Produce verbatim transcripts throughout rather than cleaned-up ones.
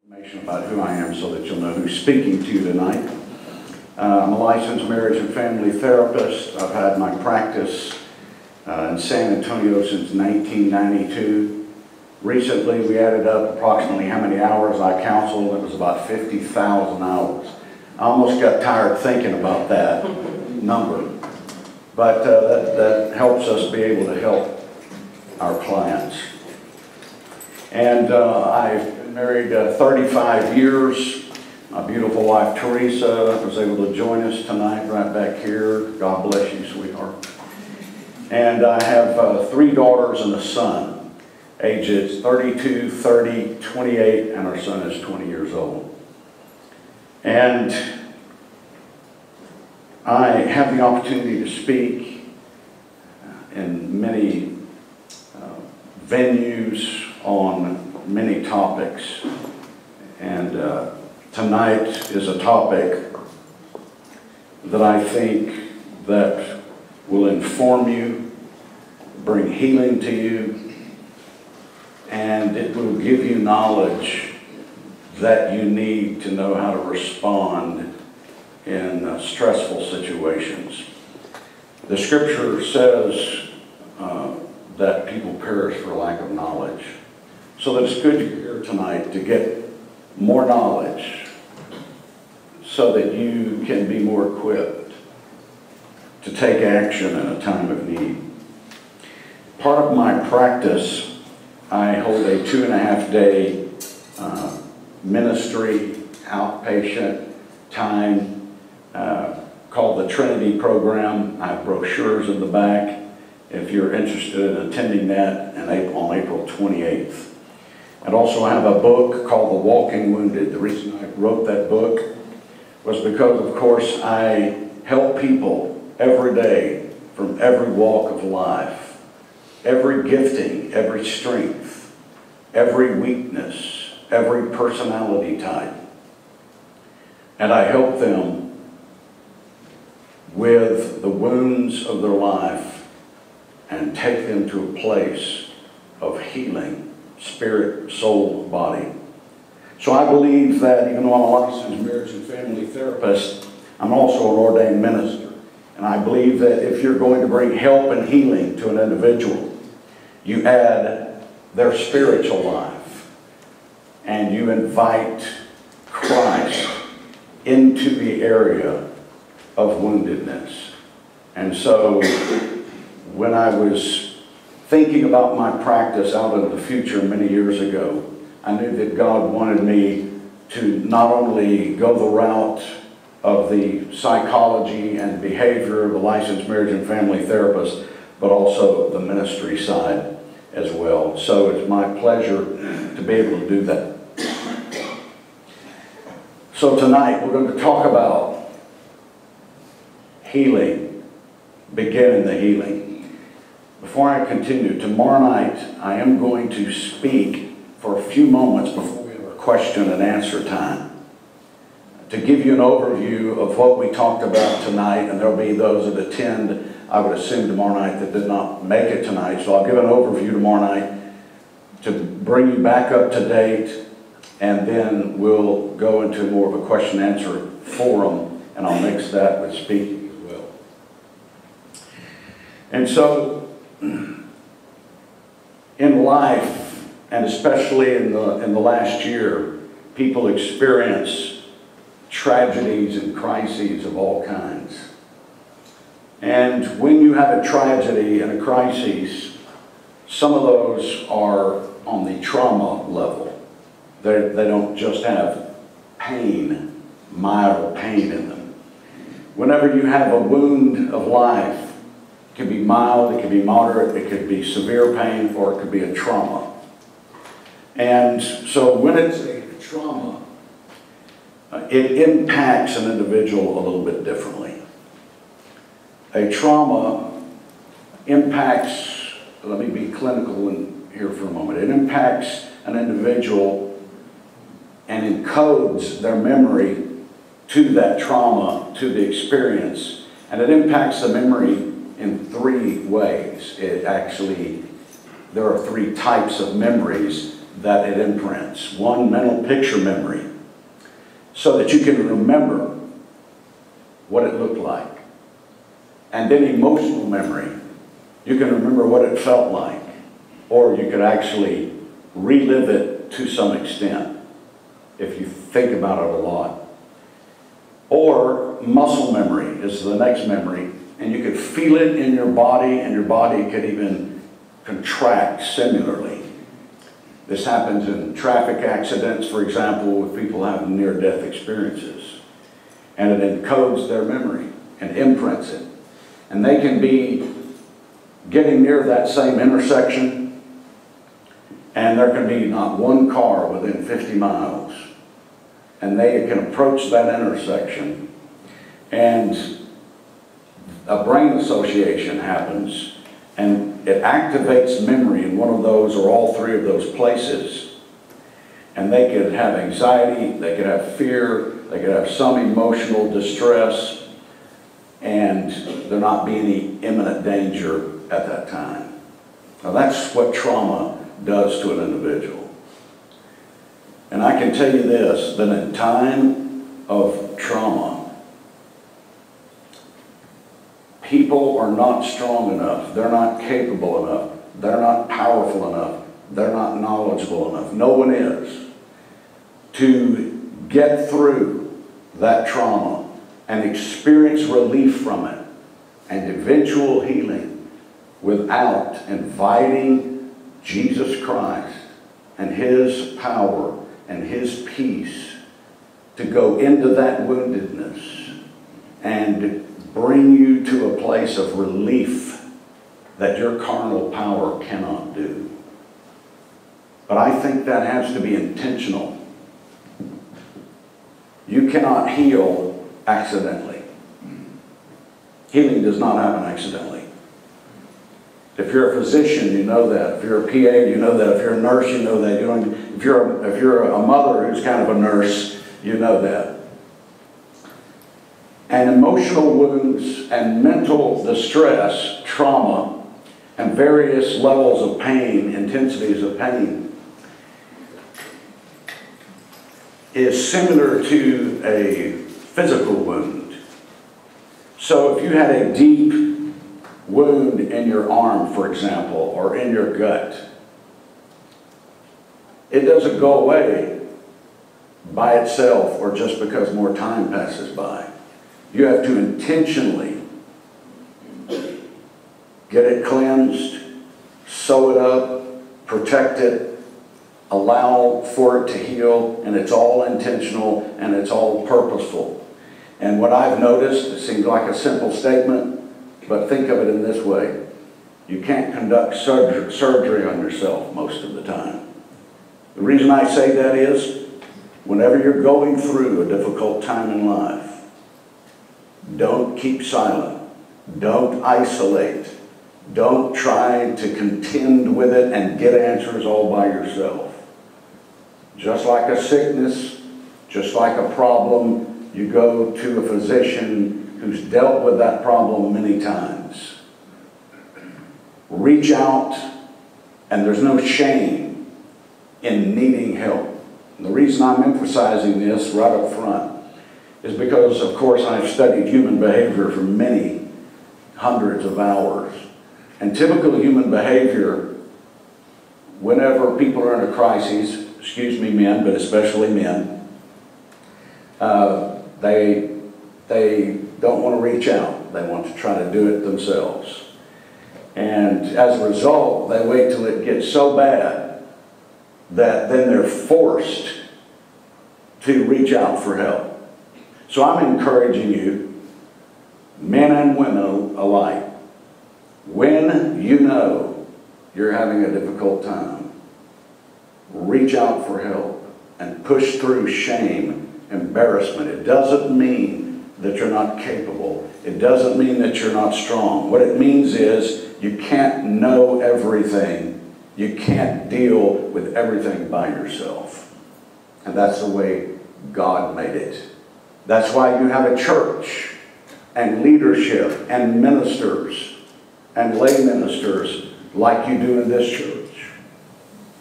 Information about who I am so that you'll know who's speaking to you tonight. Uh, I'm a licensed marriage and family therapist. I've had my practice uh, in San Antonio since nineteen ninety-two. Recently, we added up approximately how many hours I counseled. It was about fifty thousand hours. I almost got tired thinking about that number. But uh, that, that helps us be able to help our clients. And uh, I've been married uh, thirty-five years. My beautiful wife, Teresa, was able to join us tonight right back here. God bless you, sweetheart. And I have uh, three daughters and a son, ages thirty-two, thirty, twenty-eight, and our son is twenty years old. And I have the opportunity to speak in many uh, venues on many topics. And uh, tonight is a topic that I think that will inform you, bring healing to you, and it will give you knowledge that you need to know how to respond in uh, stressful situations. The scripture says uh, that people perish for lack of knowledge. So that it's good you're here tonight to get more knowledge so that you can be more equipped to take action in a time of need. Part of my practice, I hold a two and a half day uh, ministry, outpatient time uh, called the Trinity Program. I have brochures in the back if you're interested in attending that in April, on April twenty-eighth. And also I have a book called The Walking Wounded. The reason I wrote that book was because, of course, I help people every day from every walk of life, every gifting, every strength, every weakness, every personality type. And I help them with the wounds of their life and take them to a place of healing. Spirit, soul, body. So I believe that even though I'm a licensed marriage and family therapist, I'm also an ordained minister. And I believe that if you're going to bring help and healing to an individual, you add their spiritual life and you invite Christ into the area of woundedness. And so when I was thinking about my practice out in the future many years ago, I knew that God wanted me to not only go the route of the psychology and behavior of a licensed marriage and family therapist, but also the ministry side as well. So it's my pleasure to be able to do that. So tonight we're going to talk about healing, beginning the healing. Before I continue, tomorrow night I am going to speak for a few moments before we have our question and answer time to give you an overview of what we talked about tonight, and there'll be those that attend, I would assume, tomorrow night that did not make it tonight. So I'll give an overview tomorrow night to bring you back up to date, and then we'll go into more of a question and answer forum, and I'll mix that with speaking as well. And so in life, and especially in the, in the last year, people experience tragedies and crises of all kinds. And when you have a tragedy and a crisis, some of those are on the trauma level. They, they don't just have pain, mild pain in them. Whenever you have a wound of life, it can be mild, it can be moderate, it could be severe pain, or it could be a trauma. And so when it's a trauma, uh, it impacts an individual a little bit differently. A trauma impacts, let me be clinical in here for a moment, it impacts an individual and encodes their memory to that trauma, to the experience, and it impacts the memory in three ways. It actually, there are three types of memories that it imprints. One, mental picture memory, so that you can remember what it looked like. And then emotional memory. You can remember what it felt like, or you could actually relive it to some extent if you think about it a lot. Or muscle memory is the next memory, and you could feel it in your body, and your body could even contract similarly. This happens in traffic accidents, for example, with people having near-death experiences. And it encodes their memory and imprints it. And they can be getting near that same intersection, and there can be not one car within fifty miles. And they can approach that intersection, and a brain association happens, and it activates memory in one of those or all three of those places. And they could have anxiety, they could have fear, they could have some emotional distress, and there not be any imminent danger at that time. Now that's what trauma does to an individual. And I can tell you this, that in time of trauma, people are not strong enough, they're not capable enough, they're not powerful enough, they're not knowledgeable enough, no one is, to get through that trauma and experience relief from it and eventual healing without inviting Jesus Christ and His power and His peace to go into that woundedness and bring you to a place of relief that your carnal power cannot do. But I think that has to be intentional. You cannot heal accidentally. Healing does not happen accidentally. If you're a physician, you know that. If you're a P A, you know that. If you're a nurse, you know that. You know, if you're a, if you're a mother who's kind of a nurse, you know that. And emotional wounds and mental distress, trauma, and various levels of pain, intensities of pain, is similar to a physical wound. So if you had a deep wound in your arm, for example, or in your gut, it doesn't go away by itself or just because more time passes by. You have to intentionally get it cleansed, sew it up, protect it, allow for it to heal, and it's all intentional and it's all purposeful. And what I've noticed, it seems like a simple statement, but think of it in this way. You can't conduct surgery, surgery on yourself most of the time. The reason I say that is, whenever you're going through a difficult time in life, don't keep silent. Don't isolate. Don't try to contend with it and get answers all by yourself. Just like a sickness, just like a problem, you go to a physician who's dealt with that problem many times. Reach out, and there's no shame in needing help. And the reason I'm emphasizing this right up front is because, of course, I've studied human behavior for many hundreds of hours. And typical human behavior, whenever people are in a crisis, excuse me, men, but especially men, uh, they, they don't want to reach out. They want to try to do it themselves. And as a result, they wait till it gets so bad that then they're forced to reach out for help. So I'm encouraging you, men and women alike, when you know you're having a difficult time, reach out for help and push through shame, embarrassment. It doesn't mean that you're not capable. It doesn't mean that you're not strong. What it means is you can't know everything. You can't deal with everything by yourself. And that's the way God made it. That's why you have a church and leadership and ministers and lay ministers like you do in this church.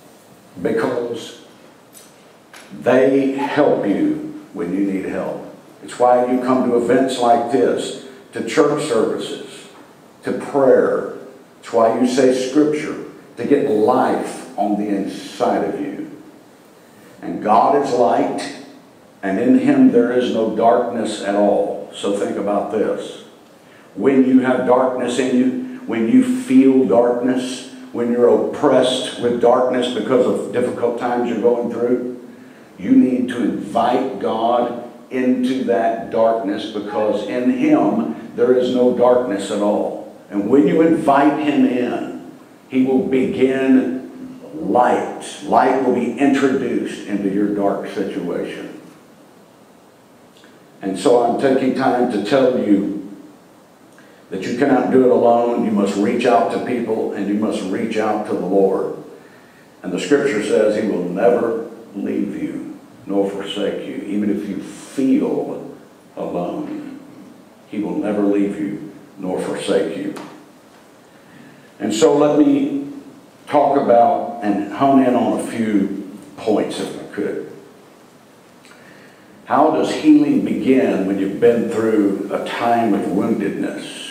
because they help you when you need help. It's why you come to events like this, to church services, to prayer. It's why you say Scripture, to get life on the inside of you. And God is light, and in Him there is no darkness at all. So think about this. When you have darkness in you, when you feel darkness, when you're oppressed with darkness because of difficult times you're going through, you need to invite God into that darkness, because in Him there is no darkness at all. And when you invite Him in, He will begin light. Light will be introduced into your dark situation. And so I'm taking time to tell you that you cannot do it alone. You must reach out to people, and you must reach out to the Lord. And the Scripture says He will never leave you nor forsake you. Even if you feel alone, He will never leave you nor forsake you. And so let me talk about and hone in on a few points, if I could. How does healing begin when you've been through a time of woundedness?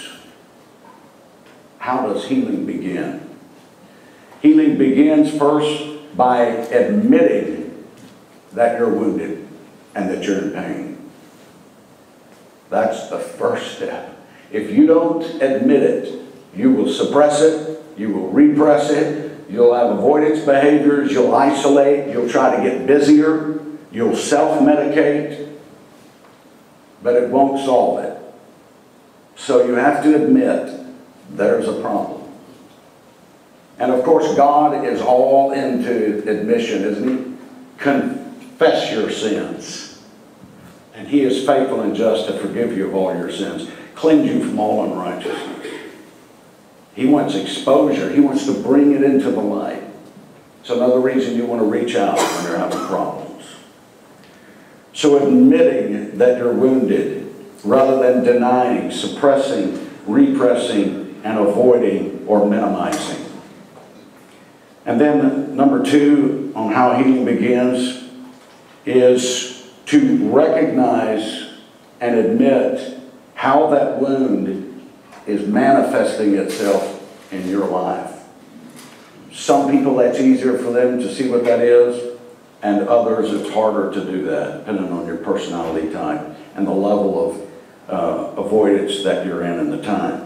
How does healing begin? Healing begins first by admitting that you're wounded and that you're in pain. That's the first step. If you don't admit it, you will suppress it, you will repress it, you'll have avoidance behaviors, you'll isolate, you'll try to get busier, you'll self-medicate, but it won't solve it. So you have to admit there's a problem. And of course, God is all into admission, isn't He? Confess your sins, and He is faithful and just to forgive you of all your sins, cleanse you from all unrighteousness. He wants exposure. He wants to bring it into the light. It's another reason you want to reach out when you're having problems. So admitting that you're wounded, rather than denying, suppressing, repressing, and avoiding or minimizing. And then number two on how healing begins is to recognize and admit how that wound is manifesting itself in your life. Some people that's easier for them to see what that is, and others it's harder to do that, depending on your personality type and the level of uh, avoidance that you're in in the time.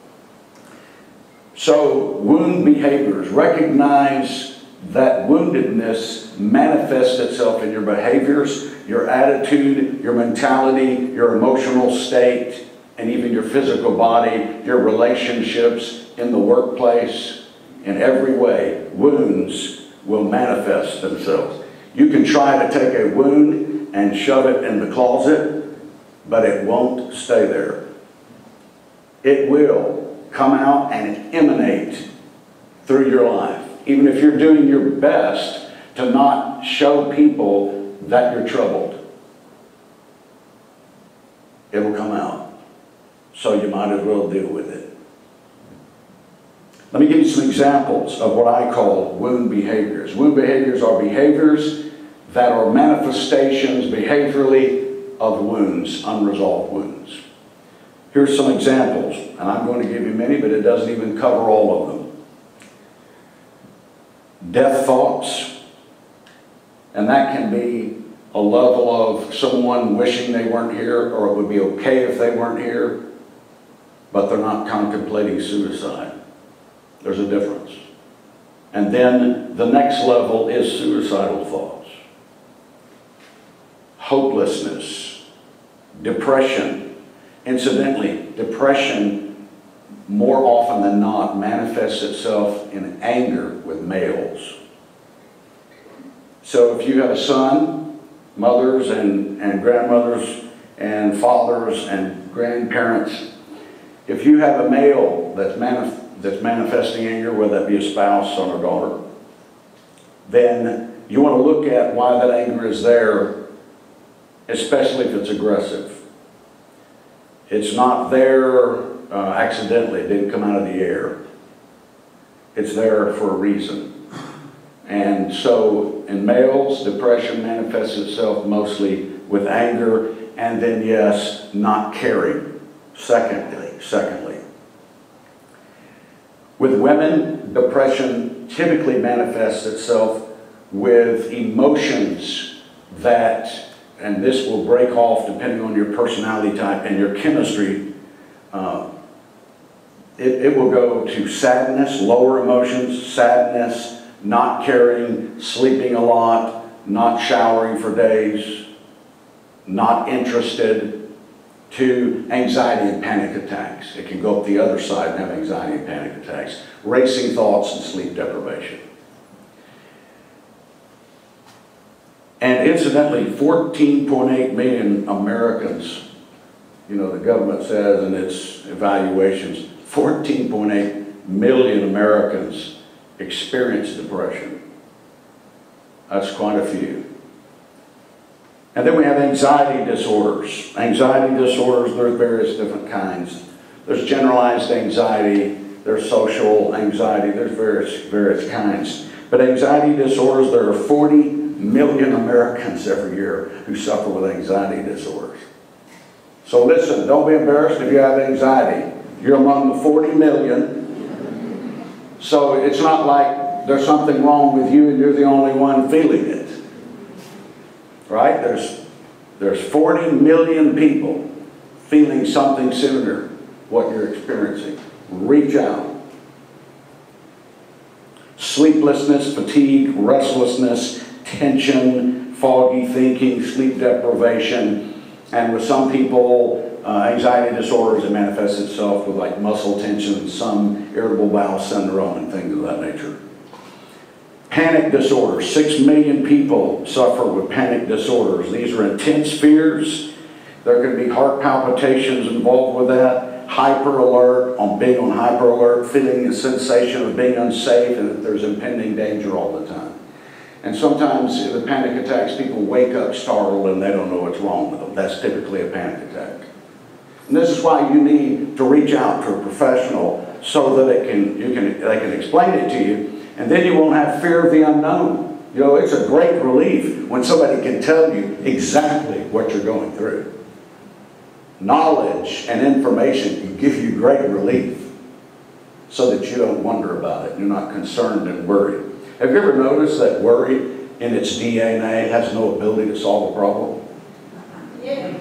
So, wound behaviors. Recognize that woundedness manifests itself in your behaviors, your attitude, your mentality, your emotional state, and even your physical body, your relationships in the workplace. In every way, wounds will manifest themselves. You can try to take a wound and shove it in the closet, but it won't stay there. It will come out and emanate through your life. Even if you're doing your best to not show people that you're troubled, it will come out. So you might as well deal with it. Let me give you some examples of what I call wound behaviors. Wound behaviors are behaviors that are manifestations behaviorally of wounds, unresolved wounds. Here's some examples, and I'm going to give you many, but it doesn't even cover all of them. Death thoughts, and that can be a level of someone wishing they weren't here, or it would be okay if they weren't here, but they're not contemplating suicide. There's a difference. And then the next level is suicidal thoughts. Hopelessness, depression. Incidentally, depression more often than not manifests itself in anger with males. So if you have a son, mothers and, and grandmothers and fathers and grandparents, if you have a male that's, manif that's manifesting anger, whether that be a spouse, son or daughter, then you want to look at why that anger is there, especially if it's aggressive. It's not there uh, accidentally. It didn't come out of the air. It's there for a reason. And so in males, depression manifests itself mostly with anger, and then yes, not caring. Secondly, secondly. With women, depression typically manifests itself with emotions that, and this will break off depending on your personality type and your chemistry, uh, it, it will go to sadness, lower emotions, sadness, not caring, sleeping a lot, not showering for days, not interested, to anxiety and panic attacks. It can go up the other side and have anxiety and panic attacks, racing thoughts and sleep deprivation. And incidentally, fourteen point eight million Americans, you know, the government says in its evaluations, fourteen point eight million Americans experience depression. That's quite a few. And then we have anxiety disorders. Anxiety disorders, there's various different kinds. There's generalized anxiety, there's social anxiety, there's various, various kinds. But anxiety disorders, there are forty million Americans every year who suffer with anxiety disorders. So listen, don't be embarrassed if you have anxiety. You're among the forty million. So it's not like there's something wrong with you and you're the only one feeling it. Right? There's, there's forty million people feeling something similar what you're experiencing. Reach out. Sleeplessness, fatigue, restlessness, tension, foggy thinking, sleep deprivation, and with some people, uh, anxiety disorders, it manifests itself with like muscle tension, some irritable bowel syndrome and things of that nature. Panic disorders. Six million people suffer with panic disorders. These are intense fears. There can be heart palpitations involved with that. Hyper alert, on being on hyper alert, feeling the sensation of being unsafe and that there's impending danger all the time. And sometimes in the panic attacks, people wake up startled and they don't know what's wrong with them. That's typically a panic attack. And this is why you need to reach out to a professional so that it can, you can, they can explain it to you. And then you won't have fear of the unknown. You know, it's a great relief when somebody can tell you exactly what you're going through. Knowledge and information can give you great relief so that you don't wonder about it. You're not concerned and worried. Have you ever noticed that worry in its D N A has no ability to solve a problem? Yes.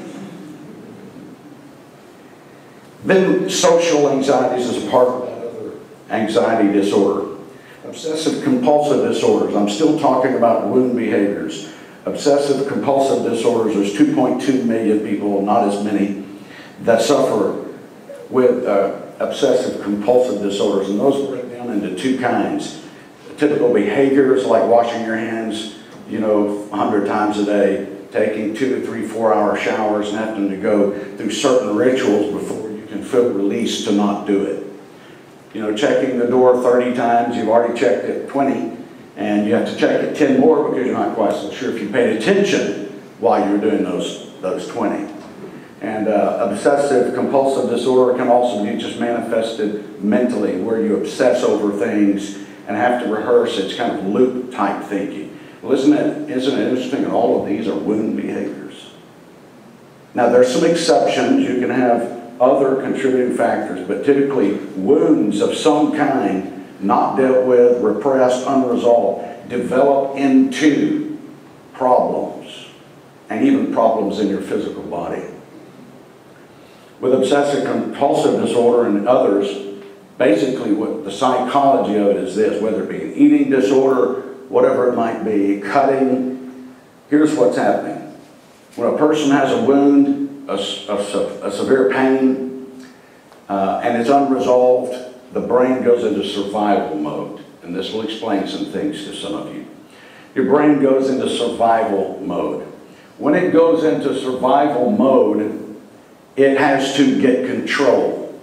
Then social anxieties is part of that other anxiety disorder. Obsessive compulsive disorders. I'm still talking about wound behaviors. Obsessive compulsive disorders, there's two point two million people, not as many, that suffer with uh, obsessive compulsive disorders. And those break down into two kinds. Typical behaviors like washing your hands, you know, a hundred times a day, taking two to three, four hour showers and having to go through certain rituals before you can feel released to not do it. You know, checking the door thirty times, you've already checked it twenty, and you have to check it ten more because you're not quite so sure if you paid attention while you're doing those, those twenty. And uh, obsessive compulsive disorder can also be just manifested mentally, where you obsess over things and have to rehearse. It's kind of loop type thinking. Well, isn't it, isn't it interesting that all of these are wound behaviors? Now, there's some exceptions. You can have other contributing factors, but typically wounds of some kind, not dealt with, repressed, unresolved, develop into problems, and even problems in your physical body. With obsessive compulsive disorder and others, basically what the psychology of it is this, whether it be an eating disorder, whatever it might be, cutting, here's what's happening. When a person has a wound, A, a, a severe pain, uh, and it's unresolved, the brain goes into survival mode. And this will explain some things to some of you. Your brain goes into survival mode. When it goes into survival mode, it has to get control.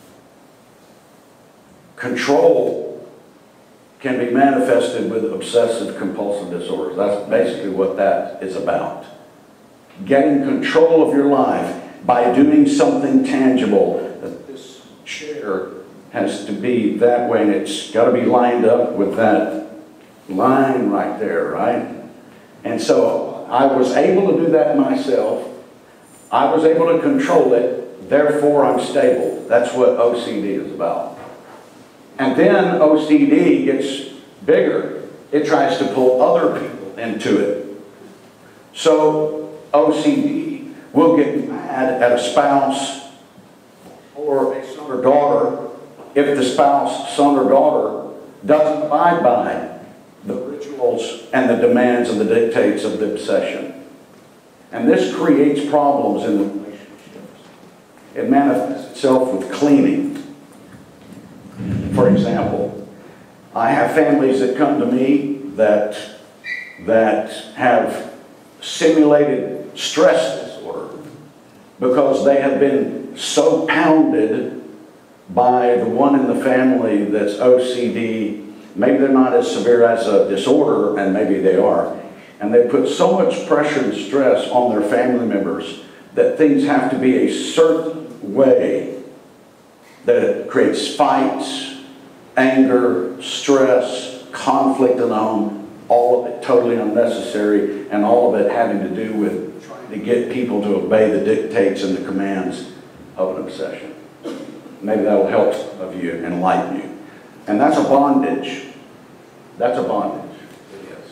Control can be manifested with obsessive compulsive disorders. That's basically what that is about. Getting control of your life by doing something tangible. This chair has to be that way, and it's got to be lined up with that line right there, right? And so I was able to do that myself. I was able to control it, therefore I'm stable. That's what O C D is about. And then O C D gets bigger. It tries to pull other people into it. So O C D will get mad at a spouse or a son or daughter if the spouse, son or daughter doesn't abide by the rituals and the demands and the dictates of the obsession. And this creates problems in the relationships. It manifests itself with cleaning. For example, I have families that come to me that, that have simulated stress disorder because they have been so pounded by the one in the family that's O C D. Maybe they're not as severe as a disorder, and maybe they are. And they put so much pressure and stress on their family members that things have to be a certain way, that it creates fights, anger, stress, conflict in the home, all of it totally unnecessary, and all of it having to do with trying to get people to obey the dictates and the commands of an obsession. Maybe that'll help some of you, enlighten you. And that's a bondage. That's a bondage. It is.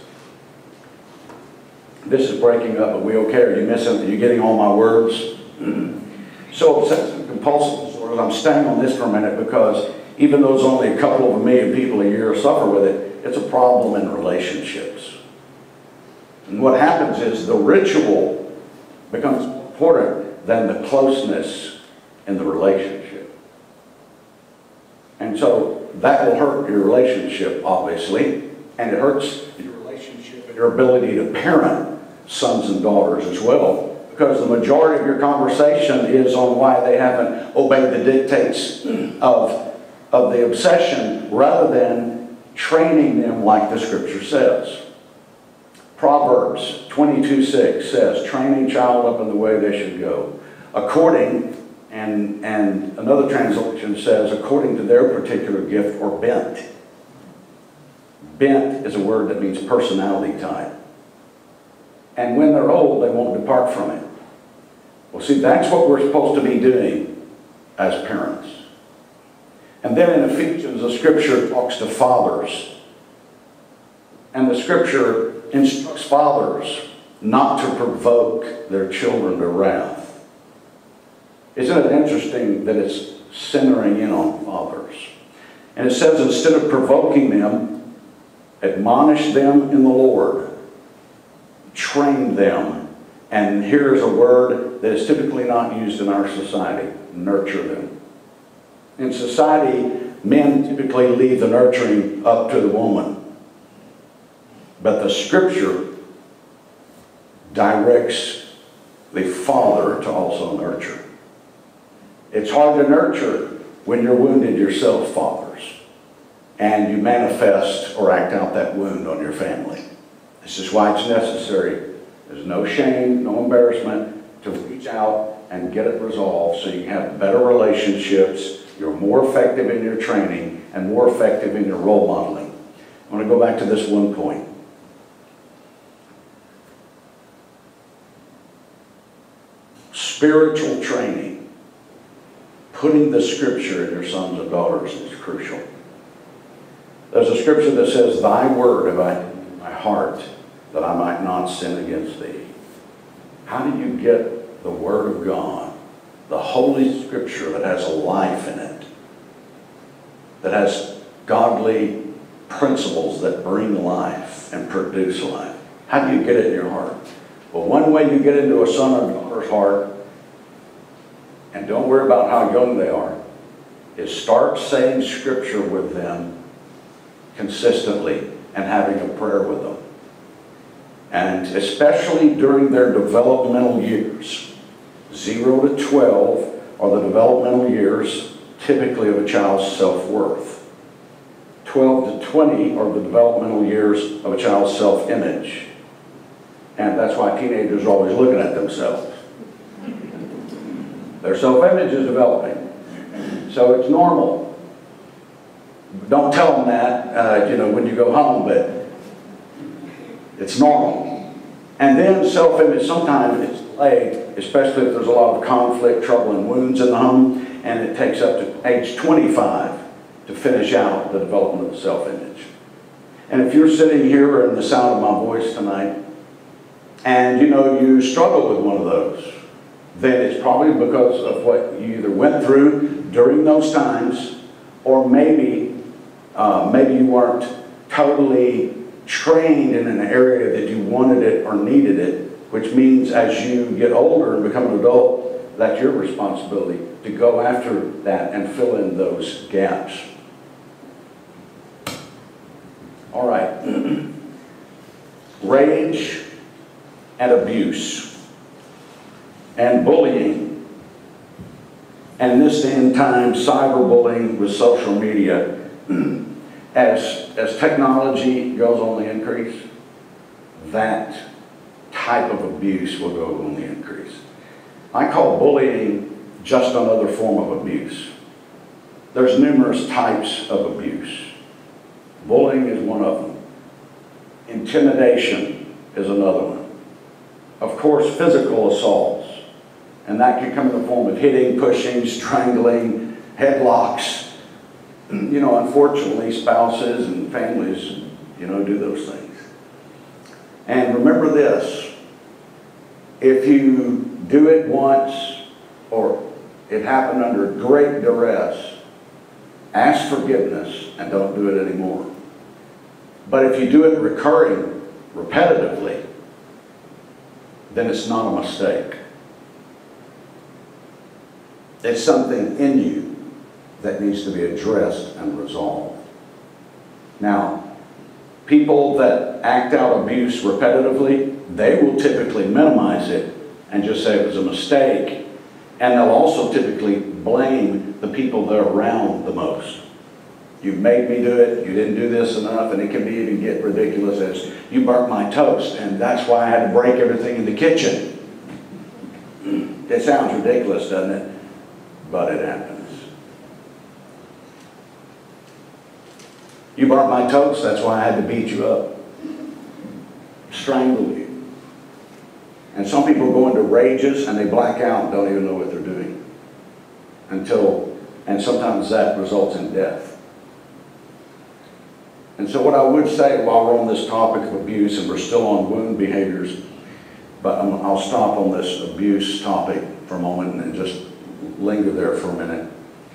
This is breaking up. Are we okay? Are you missing? Are you getting all my words? So obsessive compulsive disorders, I'm staying on this for a minute because even though there's only a couple of a million people a year suffer with it, it's a problem in relationships. And what happens is the ritual becomes more important than the closeness in the relationship. And so that will hurt your relationship, obviously, and it hurts your relationship and your ability to parent sons and daughters as well, because the majority of your conversation is on why they haven't obeyed the dictates of, of the obsession rather than training them like the scripture says. Proverbs twenty-two six says, train a child up in the way they should go, according And, and another translation says, according to their particular gift or bent. Bent is a word that means personality type. And when they're old, they won't depart from it. Well, see, that's what we're supposed to be doing as parents. And then in Ephesians, the scripture talks to fathers. And the scripture instructs fathers not to provoke their children to wrath. Isn't it interesting that it's centering in on fathers? And it says, instead of provoking them, admonish them in the Lord. Train them. And here's a word that is typically not used in our society. Nurture them. In society, men typically leave the nurturing up to the woman. But the scripture directs the father to also nurture. It's hard to nurture when you're wounded yourself, fathers, and you manifest or act out that wound on your family. This is why it's necessary. There's no shame, no embarrassment to reach out and get it resolved so you can have better relationships, you're more effective in your training, and more effective in your role modeling. I want to go back to this one point. Spiritual training. Putting the scripture in your sons and daughters is crucial. There's a scripture that says, thy word have I hid in my heart, that I might not sin against thee. How do you get the word of God, the holy scripture that has a life in it, that has godly principles that bring life and produce life? How do you get it in your heart? Well, one way you get into a son or daughter's heart, and don't worry about how young they are, is start saying scripture with them consistently and having a prayer with them. And especially during their developmental years, zero to twelve are the developmental years typically of a child's self-worth. twelve to twenty are the developmental years of a child's self-image. And that's why teenagers are always looking at themselves. Their self-image is developing. So it's normal. Don't tell them that, uh, you know, when you go home, but It's normal. And then self-image, sometimes it's delayed, especially if there's a lot of conflict, trouble, and wounds in the home, and it takes up to age twenty-five to finish out the development of the self-image. And if you're sitting here or in the sound of my voice tonight, and you know you struggle with one of those, then it's probably because of what you either went through during those times, or maybe, uh, maybe you weren't totally trained in an area that you wanted it or needed it, which means as you get older and become an adult, that's your responsibility to go after that and fill in those gaps. All right. Rage and abuse and bullying, and this day and time, cyberbullying with social media. As, as technology goes on the increase, that type of abuse will go on the increase. I call bullying just another form of abuse. There's numerous types of abuse. Bullying is one of them. Intimidation is another one. Of course, physical assaults, and that can come in the form of hitting, pushing, strangling, headlocks. You know, unfortunately, spouses and families, you know, do those things. And remember this, if you do it once or it happened under great duress, ask forgiveness and don't do it anymore. But if you do it recurring, repetitively, then it's not a mistake. It's something in you that needs to be addressed and resolved. Now, people that act out abuse repetitively, they will typically minimize it and just say it was a mistake, and they'll also typically blame the people they're around the most. You made me do it, you didn't do this enough, and it can be even get ridiculous as, you burnt my toast, and that's why I had to break everything in the kitchen. It sounds ridiculous, doesn't it? But it happens. You burnt my toast, that's why I had to beat you up, strangle you. And some people go into rages and they black out and don't even know what they're doing. Until, and sometimes that results in death. And so what I would say while we're on this topic of abuse, and we're still on wound behaviors, but I'll stop on this abuse topic for a moment and just linger there for a minute.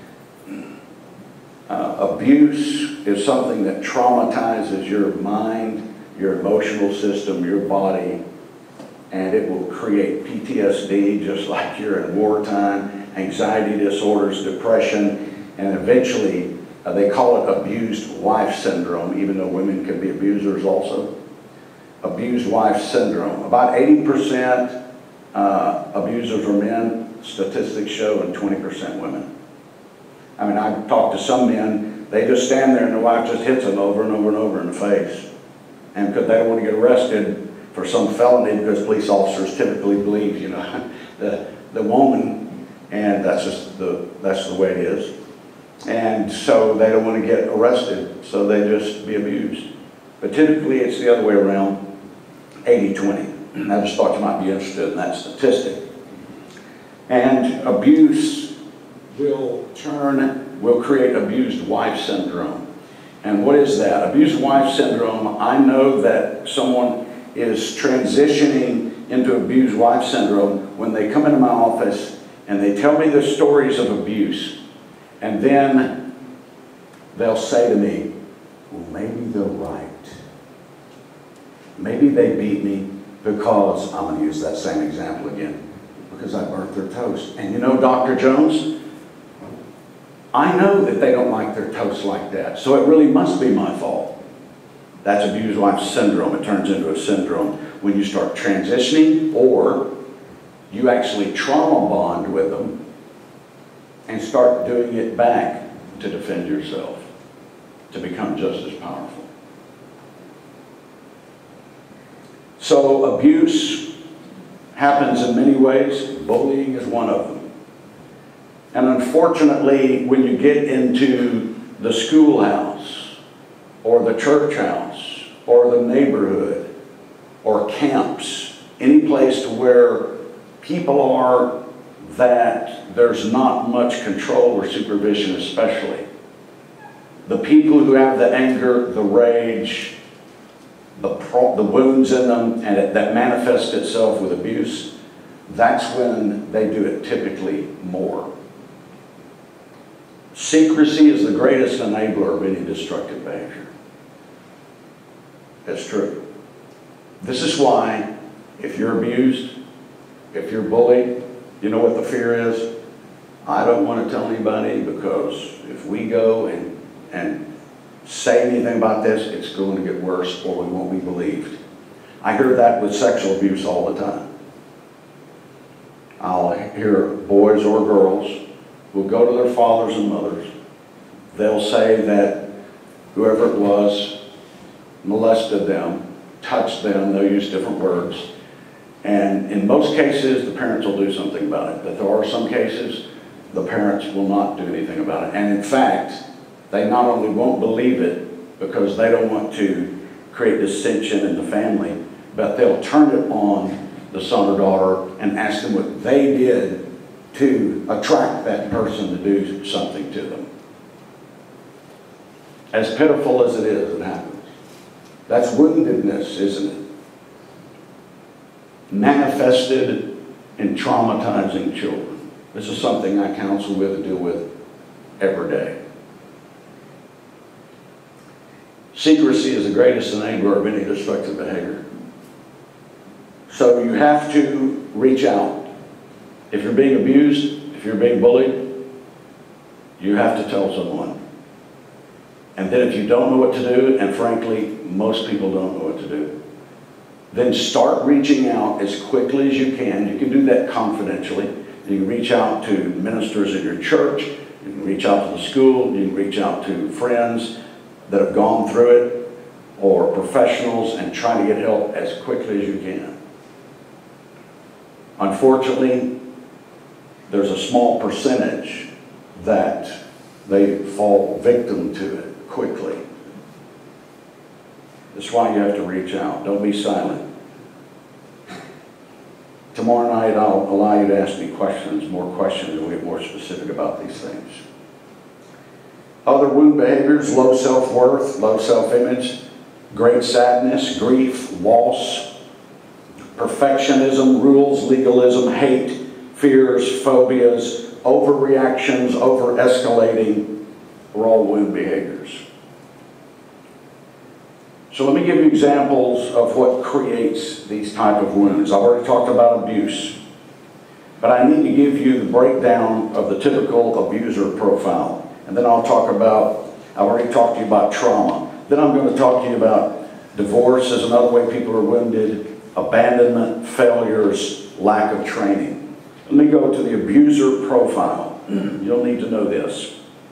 Uh, abuse is something that traumatizes your mind, your emotional system, your body, and it will create P T S D just like you're in wartime, anxiety disorders, depression, and eventually uh, they call it abused wife syndrome, even though women can be abusers also. Abused wife syndrome. About eighty percent uh, abusers are men, statistics show, and twenty percent women. I mean, I've talked to some men, they just stand there and the wife just hits them over and over and over in the face. And because they don't want to get arrested for some felony, because police officers typically believe, you know, the, the woman, and that's just the, that's the way it is. And so they don't want to get arrested, so they just be abused. But typically it's the other way around, eighty twenty. I just thought you might be interested in that statistic. And abuse will turn, will create abused wife syndrome. And what is that? Abused wife syndrome, I know that someone is transitioning into abused wife syndrome when they come into my office and they tell me the stories of abuse. And then they'll say to me, well, maybe they're right. Maybe they beat me because, I'm going to use that same example again, because I burnt their toast. And you know, Doctor Jones, I know that they don't like their toast like that, so it really must be my fault. That's abused wife syndrome. It turns into a syndrome when you start transitioning, or you actually trauma bond with them and start doing it back to defend yourself, to become just as powerful. So abuse happens in many ways. Bullying is one of them. And unfortunately, when you get into the schoolhouse or the church house or the neighborhood, or camps, any place to where people are that there's not much control or supervision, especially. The people who have the anger, the rage, the, pro the wounds in them, and it, that manifests itself with abuse, that's when they do it typically more. Secrecy is the greatest enabler of any destructive behavior. That's true. This is why, if you're abused, if you're bullied, you know what the fear is? I don't want to tell anybody, because if we go and, and say anything about this, it's going to get worse, or we won't be believed. I hear that with sexual abuse all the time. I'll hear boys or girls will go to their fathers and mothers. They'll say that whoever it was molested them, touched them. They'll use different words. And in most cases, the parents will do something about it. But there are some cases the parents will not do anything about it. And in fact, they not only won't believe it because they don't want to create dissension in the family, but they'll turn it on the son or daughter and ask them what they did to attract that person to do something to them. As pitiful as it is, it happens. That's woundedness, isn't it? Manifested in traumatizing children. This is something I counsel with and deal with every day. Secrecy is the greatest enabler of any destructive behavior. So you have to reach out. If you're being abused, if you're being bullied, you have to tell someone. And then if you don't know what to do, and frankly, most people don't know what to do, then start reaching out as quickly as you can. You can do that confidentially. You can reach out to ministers in your church. You can reach out to the school. You can reach out to friends that have gone through it, or professionals, and try to get help as quickly as you can. Unfortunately, there's a small percentage that they fall victim to it quickly. That's why you have to reach out. Don't be silent. Tomorrow night I'll allow you to ask me questions, more questions, and we'll get more specific about these things. Other wound behaviors: low self-worth, low self-image, great sadness, grief, loss, perfectionism, rules, legalism, hate, fears, phobias, overreactions, over-escalating, are all wound behaviors. So let me give you examples of what creates these type of wounds. I've already talked about abuse, but I need to give you the breakdown of the typical abuser profile. And then I'll talk about, I've already talked to you about trauma. Then I'm going to talk to you about divorce as another way people are wounded, abandonment, failures, lack of training. Let me go to the abuser profile. You'll need to know this.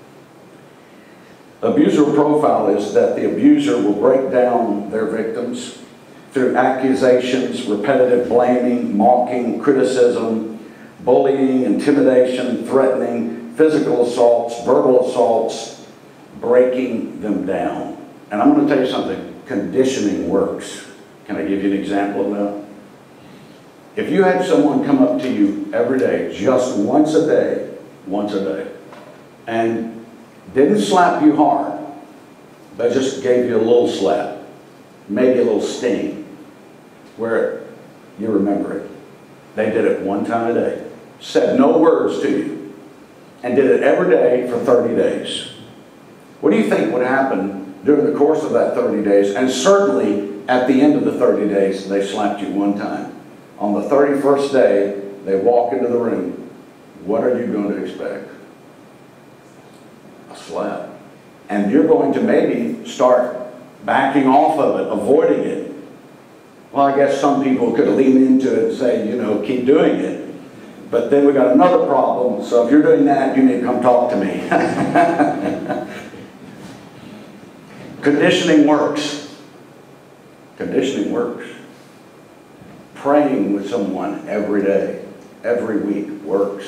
The abuser profile is that the abuser will break down their victims through accusations, repetitive blaming, mocking, criticism, bullying, intimidation, threatening, physical assaults, verbal assaults, breaking them down. And I'm going to tell you something. Conditioning works. Can I give you an example of that? If you had someone come up to you every day, just once a day, once a day, and didn't slap you hard, but just gave you a little slap, maybe a little sting, where you remember it. They did it one time a day, said no words to you, and did it every day for thirty days. What do you think would happen during the course of that thirty days? And certainly at the end of the thirty days, they slapped you one time. On the thirty-first day, they walk into the room. What are you going to expect? A slap. And you're going to maybe start backing off of it, avoiding it. Well, I guess some people could lean into it and say, you know, keep doing it. But then we got another problem. So if you're doing that, you need to come talk to me. Conditioning works. Conditioning works. Praying with someone every day, every week works.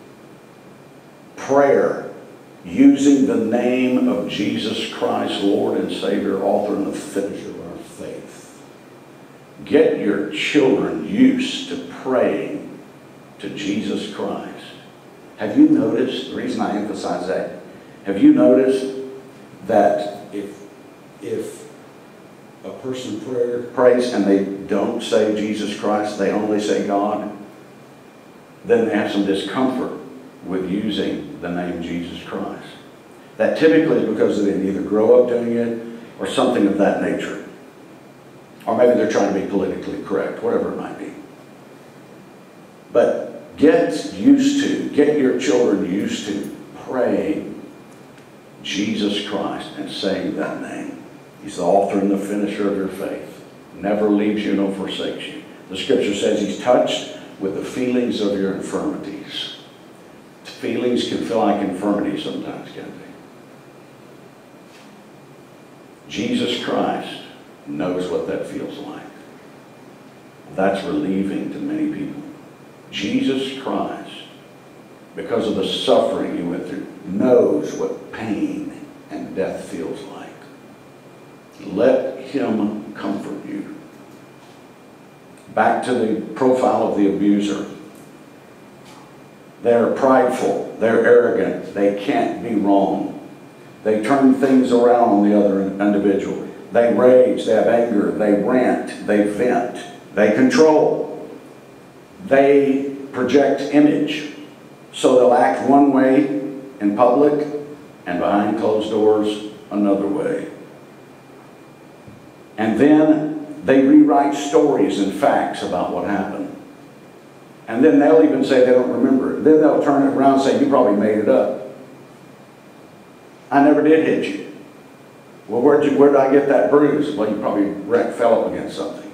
Prayer, using the name of Jesus Christ, Lord and Savior, author and the finisher of our faith, get your children used to praying to Jesus Christ. Have you noticed, the reason I emphasize that, have you noticed that if, if a person prayer, prays and they don't say Jesus Christ, they only say God, then they have some discomfort with using the name Jesus Christ. That typically is because they didn't either grow up doing it or something of that nature. Or maybe they're trying to be politically correct, whatever it might be. But get used to, get your children used to praying Jesus Christ and saying that name. He's the author and the finisher of your faith. Never leaves you nor forsakes you. The scripture says he's touched with the feelings of your infirmities. Feelings can feel like infirmity sometimes, can't they? Jesus Christ knows what that feels like. That's relieving to many people. Jesus Christ, because of the suffering he went through, knows what pain and death feels like. Let him comfort you. Back to the profile of the abuser. They're prideful. They're arrogant. They can't be wrong. They turn things around on the other individual. They rage. They have anger. They rant. They vent. They control. They project image. So they'll act one way in public and behind closed doors another way. And then they rewrite stories and facts about what happened. And then they'll even say they don't remember it. Then they'll turn it around and say, you probably made it up. I never did hit you. Well, where'd you, where did I get that bruise? Well, you probably wrecked, fell up against something.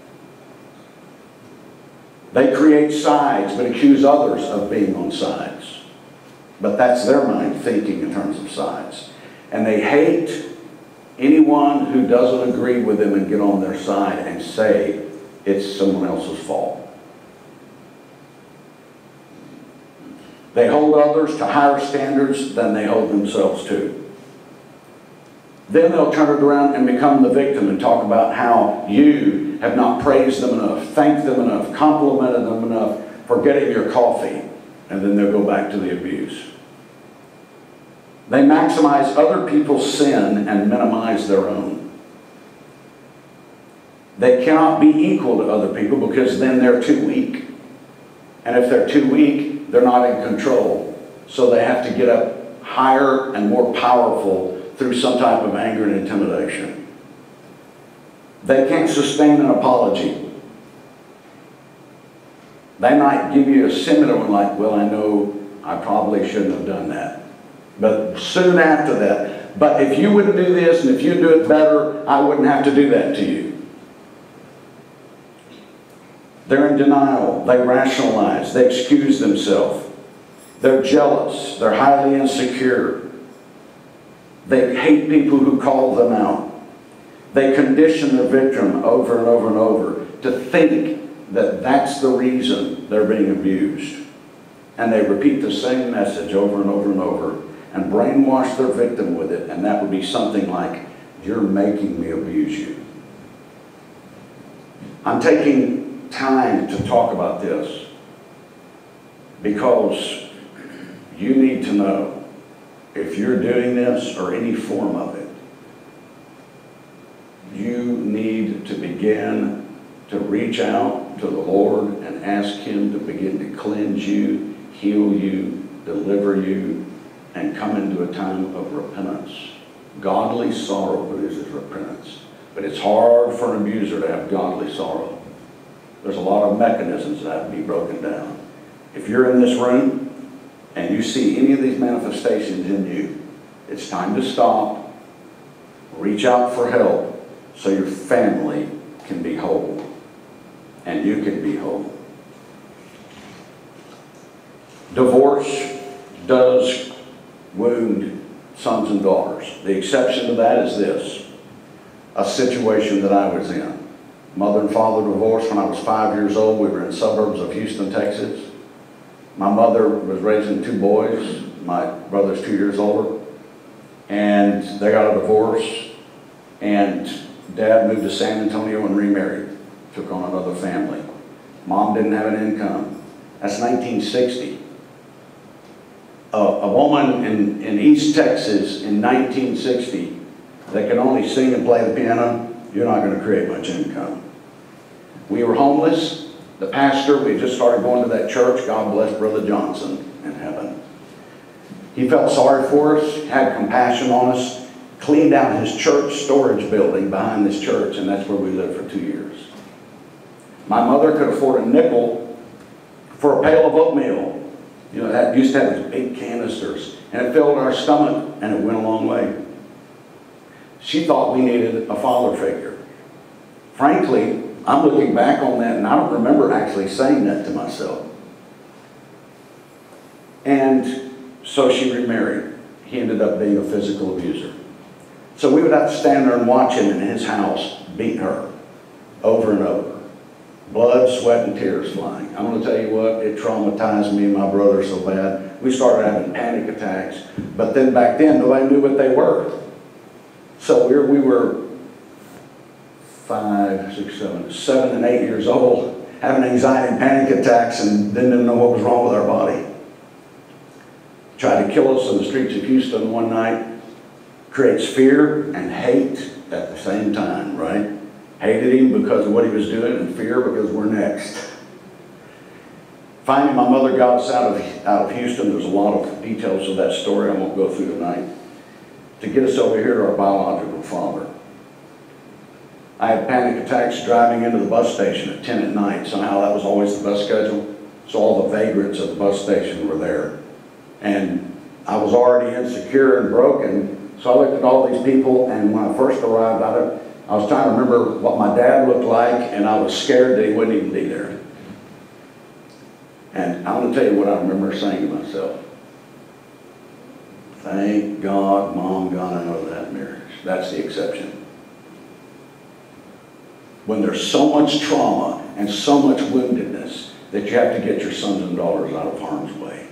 They create sides, but accuse others of being on sides. But that's their mind thinking in terms of sides. And they hate anyone who doesn't agree with them and get on their side and say it's someone else's fault. They hold others to higher standards than they hold themselves to. Then they'll turn it around and become the victim and talk about how you have not praised them enough, thanked them enough, complimented them enough for getting your coffee. And then they'll go back to the abuse. They maximize other people's sin and minimize their own. They cannot be equal to other people because then they're too weak. And if they're too weak, they're not in control. So they have to get up higher and more powerful through some type of anger and intimidation. They can't sustain an apology. They might give you a similar one like, well, I know I probably shouldn't have done that. But soon after that, but if you wouldn't do this and if you'd do it better, I wouldn't have to do that to you. They're in denial. They rationalize. They excuse themselves. They're jealous. They're highly insecure. They hate people who call them out. They condition the victim over and over and over to think that that's the reason they're being abused. And they repeat the same message over and over and over and brainwash their victim with it. And that would be something like, you're making me abuse you. I'm taking time to talk about this because you need to know if you're doing this or any form of it, you need to begin to reach out to the Lord and ask him to begin to cleanse you, heal you, deliver you, and come into a time of repentance. Godly sorrow produces repentance. But it's hard for an abuser to have godly sorrow. There's a lot of mechanisms that have to be broken down. If you're in this room and you see any of these manifestations in you, it's time to stop, reach out for help so your family can be whole and you can be whole. Divorce does wound sons and daughters. The exception to that is this, a situation that I was in. Mother and father divorced when I was five years old. We were in suburbs of Houston, Texas. My mother was raising two boys. My brother's two years older. And they got a divorce. And Dad moved to San Antonio and remarried. took on another family. Mom didn't have an income. That's nineteen sixty. Uh, a woman in, in East Texas in nineteen sixty that can only sing and play the piano, you're not going to create much income. We were homeless. The pastor, we just started going to that church. God bless Brother Johnson in heaven. He felt sorry for us, had compassion on us, cleaned out his church storage building behind this church, and that's where we lived for two years. My mother could afford a nickel for a pail of oatmeal. You know, that used to have these big canisters, and it filled our stomach, and it went a long way. She thought we needed a father figure. Frankly, I'm looking back on that, and I don't remember actually saying that to myself. And so she remarried. He ended up being a physical abuser. So we would have to stand there and watch him in his house beat her over and over. Blood, sweat, and tears flying. I'm going to tell you what, it traumatized me and my brother so bad. We started having panic attacks. But then back then, nobody knew what they were. So we were, we were five, six, seven, seven and eight years old, having anxiety and panic attacks, and didn't know what was wrong with our body. Tried to kill us in the streets of Houston one night. Creates fear and hate at the same time, right? Hated him because of what he was doing, and fear because we're next. Finally, my mother got us out of, out of Houston. There's a lot of details of that story I won't go through tonight. To get us over here to our biological father. I had panic attacks driving into the bus station at ten at night. Somehow that was always the bus schedule. So all the vagrants at the bus station were there. And I was already insecure and broken. So I looked at all these people, and when I first arrived, I, don't, I was trying to remember what my dad looked like, and I was scared that he wouldn't even be there. And I'm going to tell you what I remember saying to myself. Thank God Mom got out of that marriage. That's the exception. When there's so much trauma and so much woundedness that you have to get your sons and daughters out of harm's way.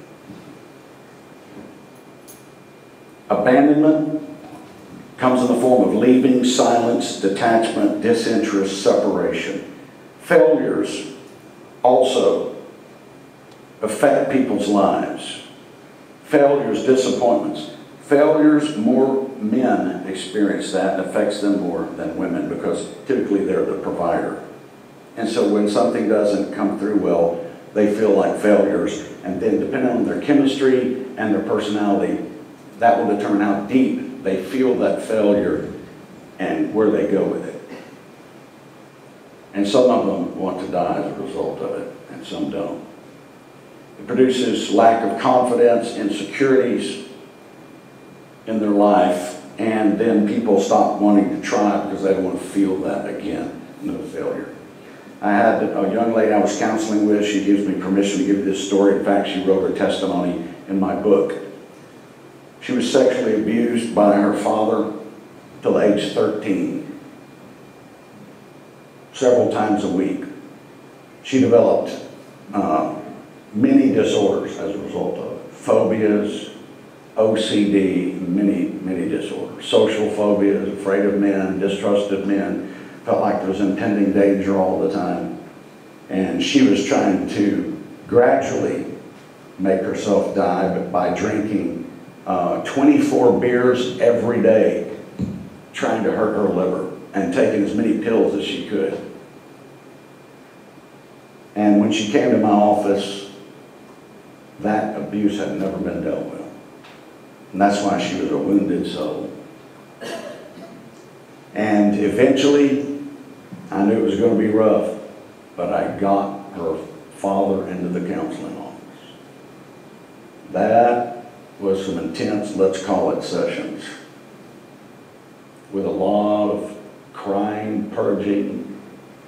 Abandonment comes in the form of leaving, silence, detachment, disinterest, separation. Failures also affect people's lives. Failures, disappointments. Failures, more men experience that, and affects them more than women because typically they're the provider. And so when something doesn't come through well, they feel like failures. And then depending on their chemistry and their personality, that will determine how deep they feel that failure and where they go with it. And some of them want to die as a result of it, and some don't. It produces lack of confidence, insecurities in their life, and then people stop wanting to try because they don't want to feel that again, no failure. I had a young lady I was counseling with. She gives me permission to give you this story. In fact, she wrote her testimony in my book. She was sexually abused by her father till age thirteen, several times a week. She developed uh, many disorders as a result of it. Phobias, O C D, many, many disorders. Social phobias, afraid of men, distrust of men, felt like there was impending danger all the time. And she was trying to gradually make herself die by drinking uh, twenty-four beers every day, trying to hurt her liver, and taking as many pills as she could. And when she came to my office, that abuse had never been dealt with. And that's why she was a wounded soul. And eventually, I knew it was going to be rough, but I got her father into the counseling office. That was some intense, let's call it, sessions, with a lot of crying, purging,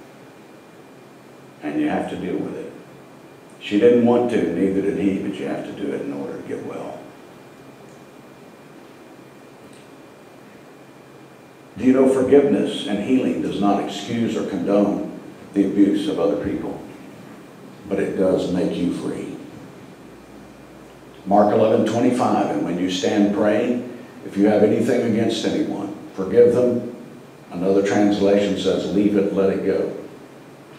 and you have to deal with it. She didn't want to, neither did he, but you have to do it in order to get well. Do you know forgiveness and healing does not excuse or condone the abuse of other people, but it does make you free. Mark eleven twenty-five, and when you stand praying, if you have anything against anyone, forgive them. Another translation says, leave it, let it go.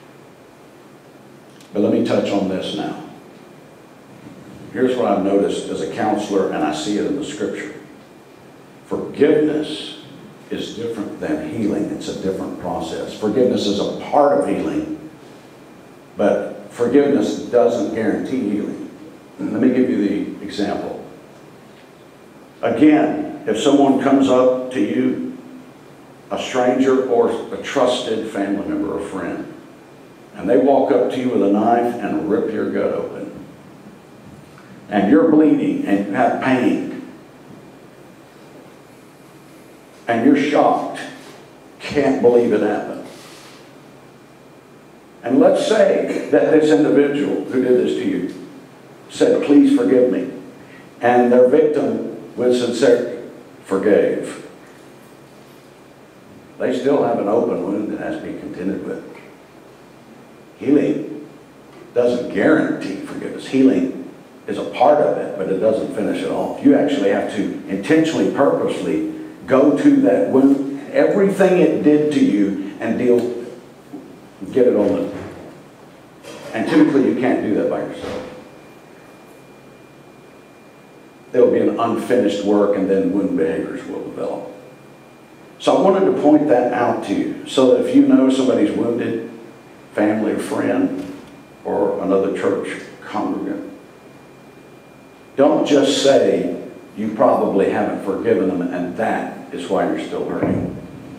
But let me touch on this now. Here's what I've noticed as a counselor, and I see it in the scripture. Forgiveness is different than healing. It's a different process. Forgiveness is a part of healing, but forgiveness doesn't guarantee healing. Let me give you the example. Again, if someone comes up to you, a stranger or a trusted family member or friend, and they walk up to you with a knife and rip your gut open, and you're bleeding and you have pain, and you're shocked, can't believe it happened. And let's say that this individual who did this to you said, please forgive me. And their victim, with sincerity, forgave. They still have an open wound that has to be contended with. Healing doesn't guarantee forgiveness. Healing is a part of it, but it doesn't finish it off. You actually have to intentionally, purposely go to that wound, everything it did to you, and deal, get it on the. And typically you can't do that by yourself. There'll be an unfinished work, and then wound behaviors will develop. So I wanted to point that out to you, so that if you know somebody's wounded, family or friend, or another church congregant, don't just say, you probably haven't forgiven them, and that is why you're still hurting.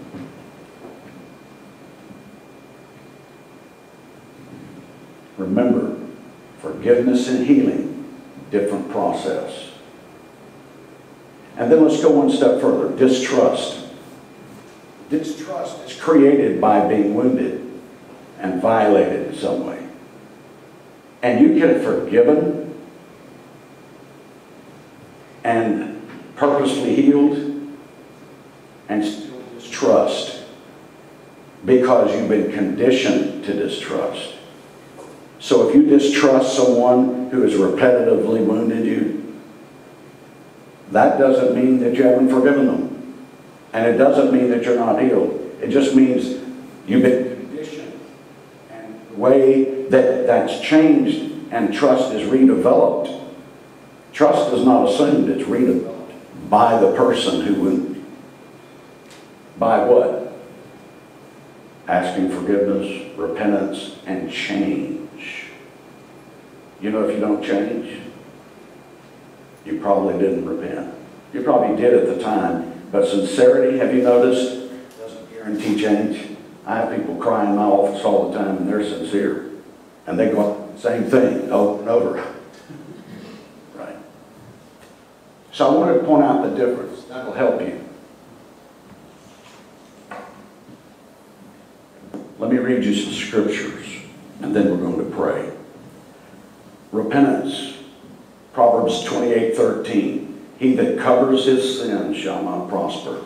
Remember, forgiveness and healing, different process. And then let's go one step further. Distrust. Distrust is created by being wounded and violated in some way. And you get forgiven and purposely healed, and still distrust because you've been conditioned to distrust. So if you distrust someone who has repetitively wounded you, that doesn't mean that you haven't forgiven them. And it doesn't mean that you're not healed. It just means you've been conditioned. And the way that that's changed and trust is redeveloped, trust is not assumed, it's redeveloped by the person who wounded you. By what? Asking forgiveness, repentance, and change. You know, if you don't change, you probably didn't repent. You probably did at the time, but sincerity, have you noticed, doesn't guarantee change. I have people cry in my office all the time, and they're sincere. And they go on the same thing over and over. Right? So I wanted to point out the difference. That'll help you. Let me read you some scriptures, and then we're going to pray. Repentance, Proverbs twenty-eight thirteen. He that covers his sin shall not prosper.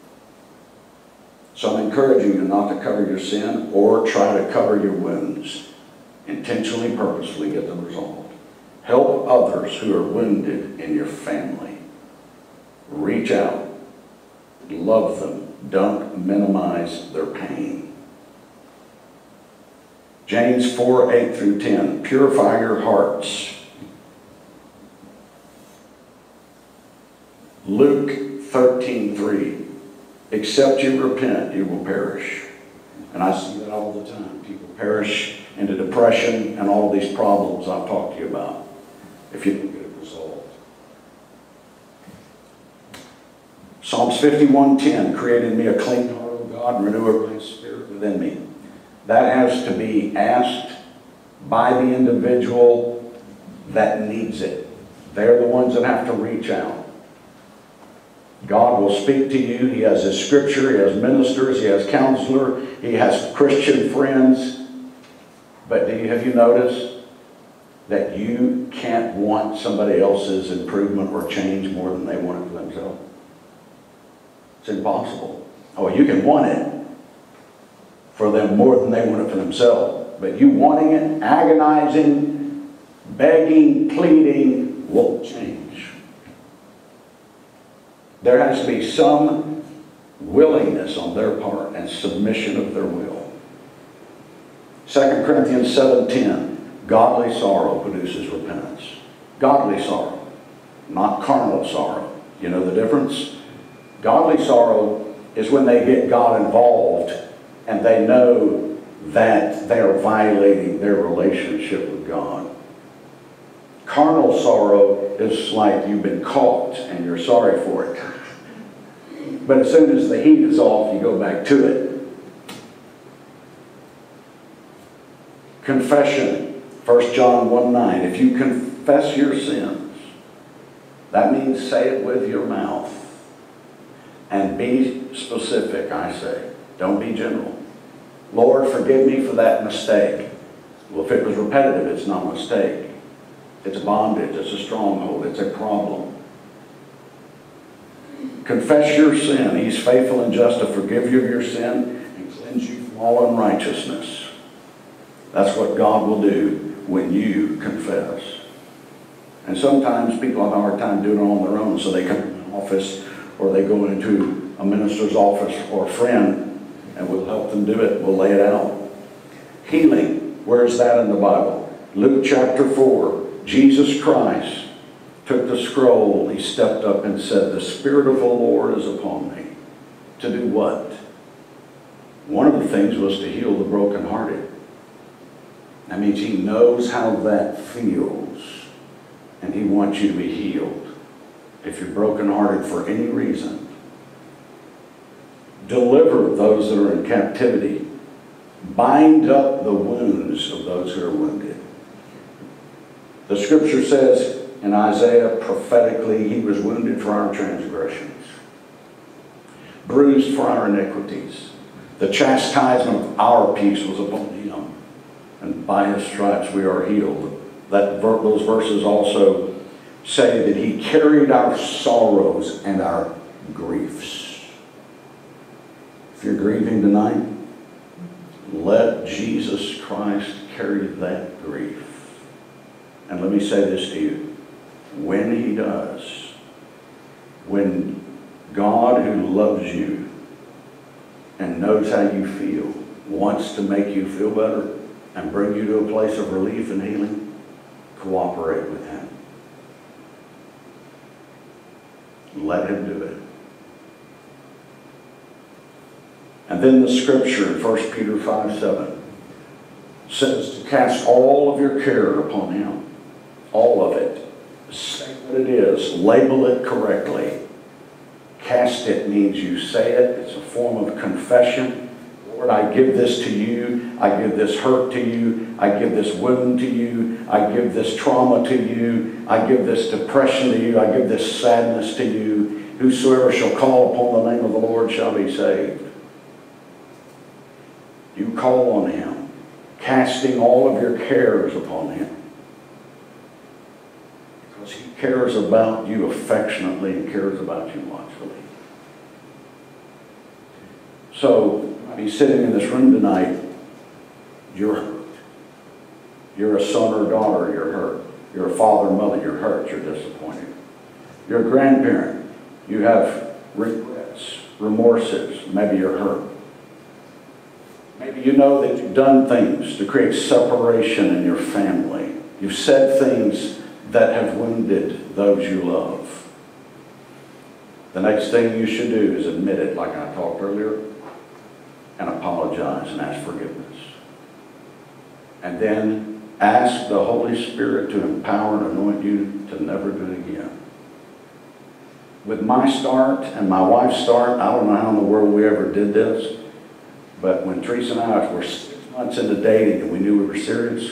So I'm encouraging you not to cover your sin or try to cover your wounds. Intentionally, purposefully get them resolved. Help others who are wounded in your family. Reach out. Love them. Don't minimize their pain. James four, eight through ten. Purify your hearts. Luke thirteen, three. Except you repent, you will perish. And I see that all the time. People perish into depression and all these problems I've talked to you about if you don't get it resolved. Psalms fifty-one, ten. Create in me a clean heart, O God, and renew a right spirit within me. That has to be asked by the individual that needs it. They're the ones that have to reach out. God will speak to you. He has His scripture. He has ministers. He has counselor. He has Christian friends. But do you, have you noticed that you can't want somebody else's improvement or change more than they want it for themselves? It's impossible. Oh, you can want it for them more than they want it for themselves. But you wanting it, agonizing, begging, pleading, won't change. There has to be some willingness on their part and submission of their will. Second Corinthians seven ten. Godly sorrow produces repentance. Godly sorrow, not carnal sorrow. You know the difference? Godly sorrow is when they get God involved and they know that they are violating their relationship with God. Carnal sorrow is like you've been caught and you're sorry for it. But as soon as the heat is off, you go back to it. Confession, First John one nine. If you confess your sins, that means say it with your mouth. And be specific, I say. Don't be general. Lord, forgive me for that mistake. Well, if it was repetitive, it's not a mistake. It's a bondage. It's a stronghold. It's a problem. Confess your sin. He's faithful and just to forgive you of your sin and cleanse you from all unrighteousness. That's what God will do when you confess. And sometimes people have a hard time doing it on their own, so they come to an office or they go into a minister's office or a friend, and we'll help them do it. We'll lay it out. Healing. Where's that in the Bible? Luke chapter four. Jesus Christ took the scroll. He stepped up and said, the Spirit of the Lord is upon me. To do what? One of the things was to heal the brokenhearted. That means he knows how that feels. And he wants you to be healed. If you're brokenhearted for any reason. Deliver those that are in captivity. Bind up the wounds of those who are wounded. The scripture says in Isaiah prophetically, he was wounded for our transgressions, bruised for our iniquities. The chastisement of our peace was upon him, and by his stripes we are healed. That those verses also say that he carried our sorrows and our griefs. If you're grieving tonight, let Jesus Christ carry that grief. And let me say this to you. When he does, when God who loves you and knows how you feel, wants to make you feel better and bring you to a place of relief and healing, cooperate with him. Let him do it. And then the scripture in First Peter five seven says to cast all of your care upon him. All of it. Say what it is. Label it correctly. Cast it means you say it. It's a form of confession. Lord, I give this to you. I give this hurt to you. I give this wound to you. I give this trauma to you. I give this depression to you. I give this sadness to you. Whosoever shall call upon the name of the Lord shall be saved. You call on him, casting all of your cares upon him. Because he cares about you affectionately and cares about you watchfully. So, I mean, sitting in this room tonight, you're hurt. You're a son or daughter, you're hurt. You're a father or mother, you're hurt, you're disappointed. You're a grandparent, you have regrets, remorses, maybe you're hurt. Maybe you know that you've done things to create separation in your family. You've said things that have wounded those you love. The next thing you should do is admit it, like I talked earlier, and apologize and ask forgiveness. And then ask the Holy Spirit to empower and anoint you to never do it again. With my start and my wife's start, I don't know how in the world we ever did this, but when Teresa and I were six months into dating and we knew we were serious,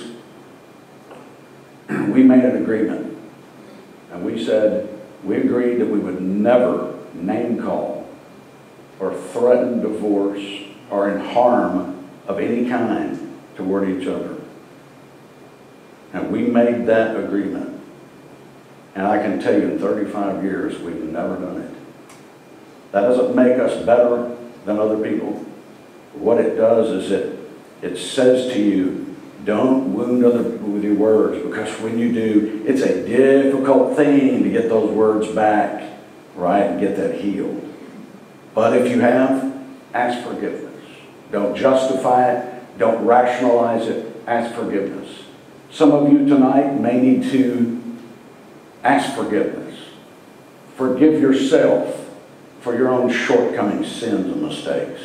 we made an agreement. And we said, we agreed that we would never name call or threaten divorce or in harm of any kind toward each other. And we made that agreement. And I can tell you in thirty-five years, we've never done it. That doesn't make us better than other people. What it does is it, it says to you, don't wound other people with your words, because when you do, it's a difficult thing to get those words back, right, and get that healed. But if you have, ask forgiveness. Don't justify it. Don't rationalize it. Ask forgiveness. Some of you tonight may need to ask forgiveness. Forgive yourself for your own shortcomings, sins, and mistakes.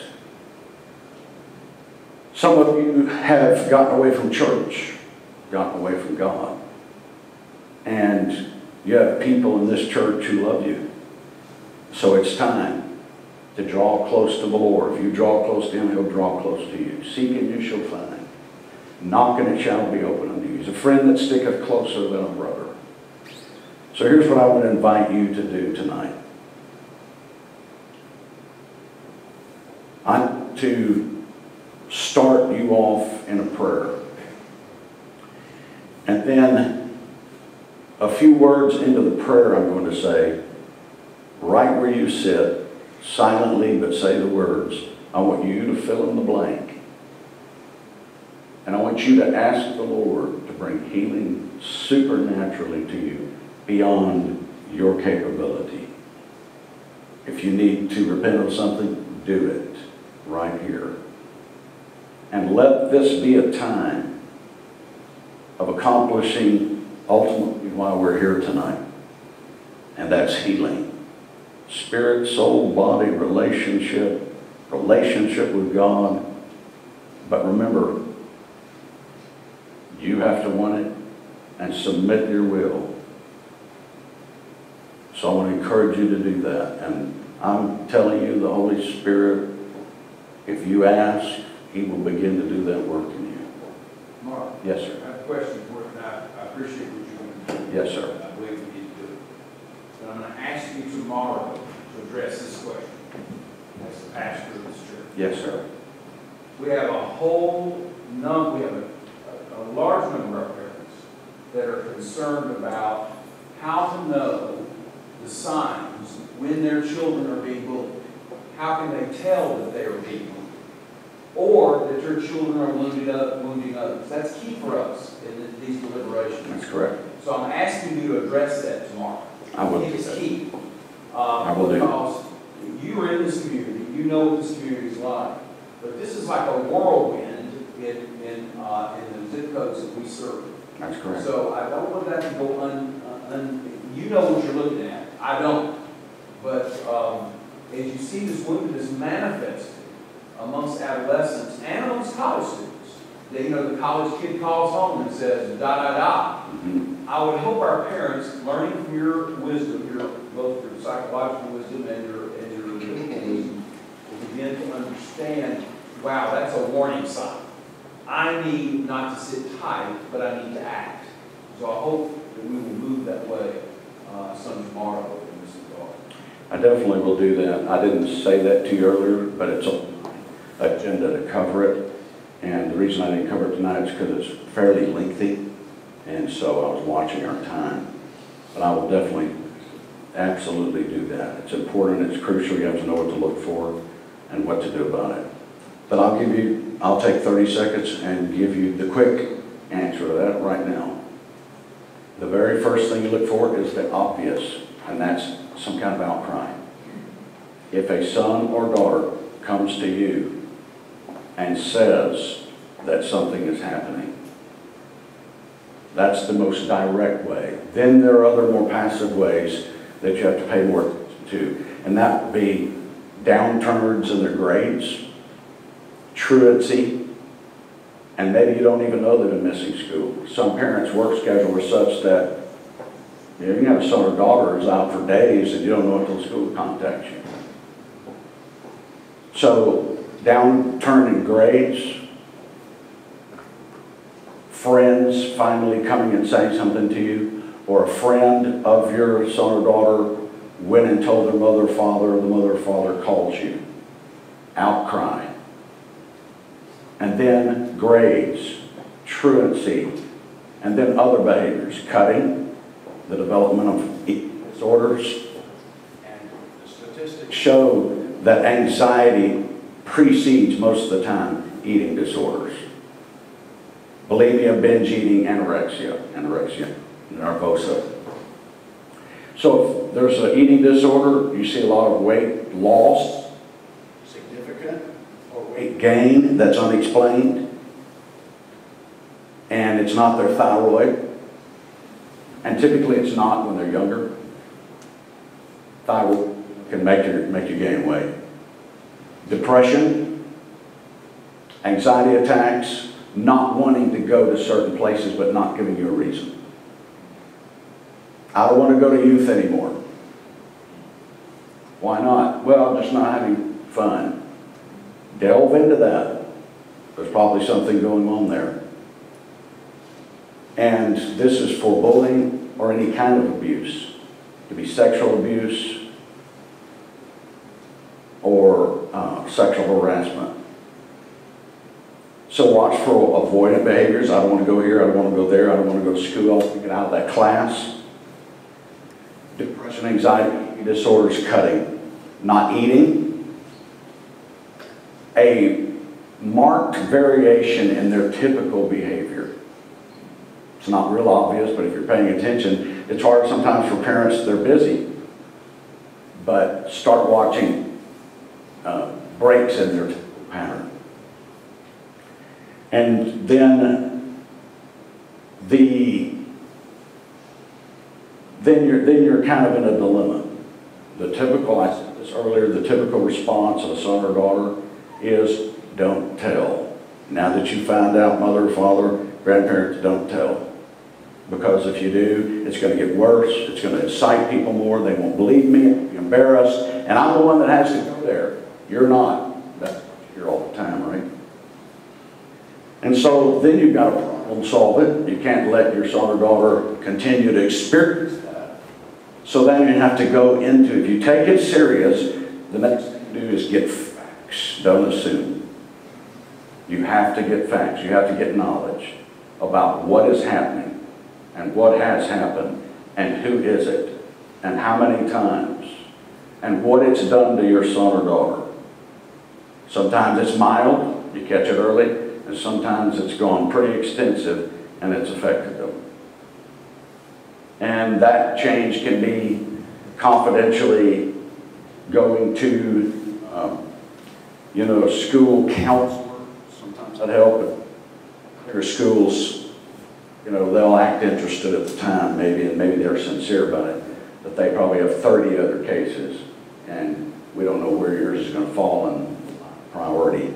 Some of you have gotten away from church, gotten away from God. And you have people in this church who love you. So it's time to draw close to the Lord. If you draw close to Him, He'll draw close to you. Seek and you shall find. Knock and it shall be opened unto you. He's a friend that sticketh closer than a brother. So here's what I want to invite you to do tonight. I'm to start you off in a prayer. And then a few words into the prayer I'm going to say, right where you sit, silently but say the words. I want you to fill in the blank. And I want you to ask the Lord to bring healing supernaturally to you beyond your capability. If you need to repent of something, do it right here. And let this be a time of accomplishing ultimately why we're here tonight. And that's healing. Spirit, soul, body, relationship, relationship with God. But remember, you have to want it and submit your will. So I want to encourage you to do that. And I'm telling you, the Holy Spirit, if you ask, He will begin to do that work in you. Mark. Yes, sir. I have a question for you, and I, I appreciate what you're going to do. Yes, sir. I believe we need to do it. But I'm going to ask you tomorrow to address this question as the pastor of this church. Yes, sir. We have a whole number, we have a, a, a large number of parents that are concerned about how to know the signs when their children are being bullied. How can they tell that they are being bullied? Or that your children are wounding, up, wounding others. That's key for us in these deliberations. That's correct. So I'm asking you to address that tomorrow. I will. It's key. Uh, I will do. Because you are in this community, you know what this community is like. But this is like a whirlwind in, in, uh, in the zip codes that we serve. That's correct. So I don't want that to go un, un, you know what you're looking at. I don't. But um, as you see this woundedness manifested amongst adolescents and amongst college students, that, you know, the college kid calls home and says, da, da, da. Mm-hmm. I would hope our parents, learning from your wisdom, your, both your psychological wisdom and your, and your biblical wisdom, will begin to understand, wow, that's a warning sign. I need not to sit tight, but I need to act. So I hope that we will move that way uh, some tomorrow in this regard. I definitely will do that. I didn't say that to you earlier, but it's on the agenda to cover it. And the reason I didn't cover it tonight is because it's fairly lengthy. And so I was watching our time. But I will definitely, absolutely do that. It's important, it's crucial. You have to know what to look for and what to do about it. But I'll give you, I'll take thirty seconds and give you the quick answer to that right now. The very first thing you look for is the obvious, and that's some kind of outcry. If a son or daughter comes to you and says that something is happening, that's the most direct way. Then there are other more passive ways that you have to pay more to, and that would be downturns in their grades, truancy, and maybe you don't even know they've been missing school. Some parents' work schedule is such that you know, you can have a son or daughter who's out for days and you don't know until school contacts you. So, downturn in grades, friends finally coming and saying something to you, or a friend of your son or daughter went and told their mother or father, or the mother or father calls you. Outcry. And then grades, truancy, and then other behaviors, cutting, the development of eating disorders. And the statistics show that anxiety precedes most of the time eating disorders. Bulimia, binge eating, anorexia, anorexia, nervosa. So if there's an eating disorder, you see a lot of weight loss, significant, or weight gain that's unexplained. and it's not their thyroid. And typically it's not when they're younger. Thyroid can make you, make you gain weight. Depression, anxiety attacks, not wanting to go to certain places but not giving you a reason. I don't want to go to youth anymore. Why not? Well, I'm just not having fun. Delve into that. There's probably something going on there. And this is for bullying or any kind of abuse. It could be sexual abuse or uh, sexual harassment. So watch for avoidant behaviors. I don't want to go here, I don't want to go there, I don't want to go to school, I want to get out of that class. Depression, anxiety disorders, cutting, not eating. A marked variation in their typical behavior. It's not real obvious, but if you're paying attention, it's hard sometimes for parents, they're busy. But start watching uh, breaks in their typical pattern. And then the then you're then you're kind of in a dilemma. The typical, I said this earlier, the typical response of a son or daughter is don't tell. Now that you find out, mother, father, grandparents, don't tell. Because if you do, it's going to get worse. It's going to excite people more. They won't believe me. I'll be embarrassed. And I'm the one that has to go there. You're not. That's what you hear all the time, right? And so then you've got to problem solve it. You can't let your son or daughter continue to experience that. So then you have to go into, if you take it serious, the next thing to do is get facts. Don't assume. You have to get facts. You have to get knowledge about what is happening and what has happened and who is it and how many times and what it's done to your son or daughter. Sometimes it's mild, you catch it early. And sometimes it's gone pretty extensive and it's affected them. And that change can be confidentially going to, um, you know, a school counselor. Sometimes that helps. There are schools, you know, they'll act interested at the time, maybe, and maybe they're sincere about it, but they probably have thirty other cases, and we don't know where yours is going to fall in priority.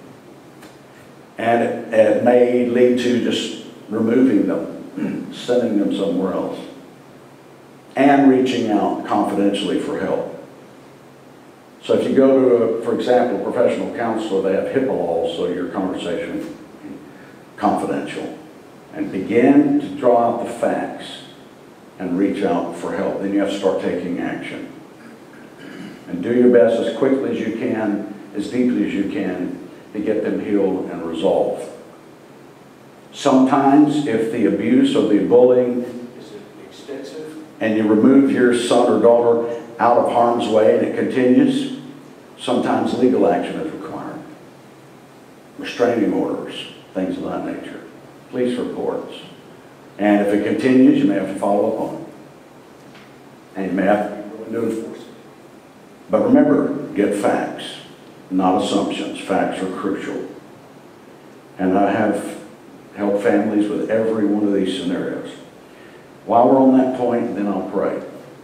And it, it may lead to just removing them, sending them somewhere else, and reaching out confidentially for help. So if you go to, a, for example, a professional counselor, they have HIPAA laws, so your conversation is confidential. And begin to draw out the facts and reach out for help. Then you have to start taking action. And do your best as quickly as you can, as deeply as you can, to get them healed and resolved. Sometimes, if the abuse or the bullying is extensive and you remove your son or daughter out of harm's way and it continues, sometimes legal action is required. Restraining orders, things of that nature. Police reports. And if it continues, you may have to follow up on it. And you may have to be willing to enforce it. But remember, get facts. Not assumptions. Facts are crucial. And I have helped families with every one of these scenarios. While we're on that point, then I'll pray.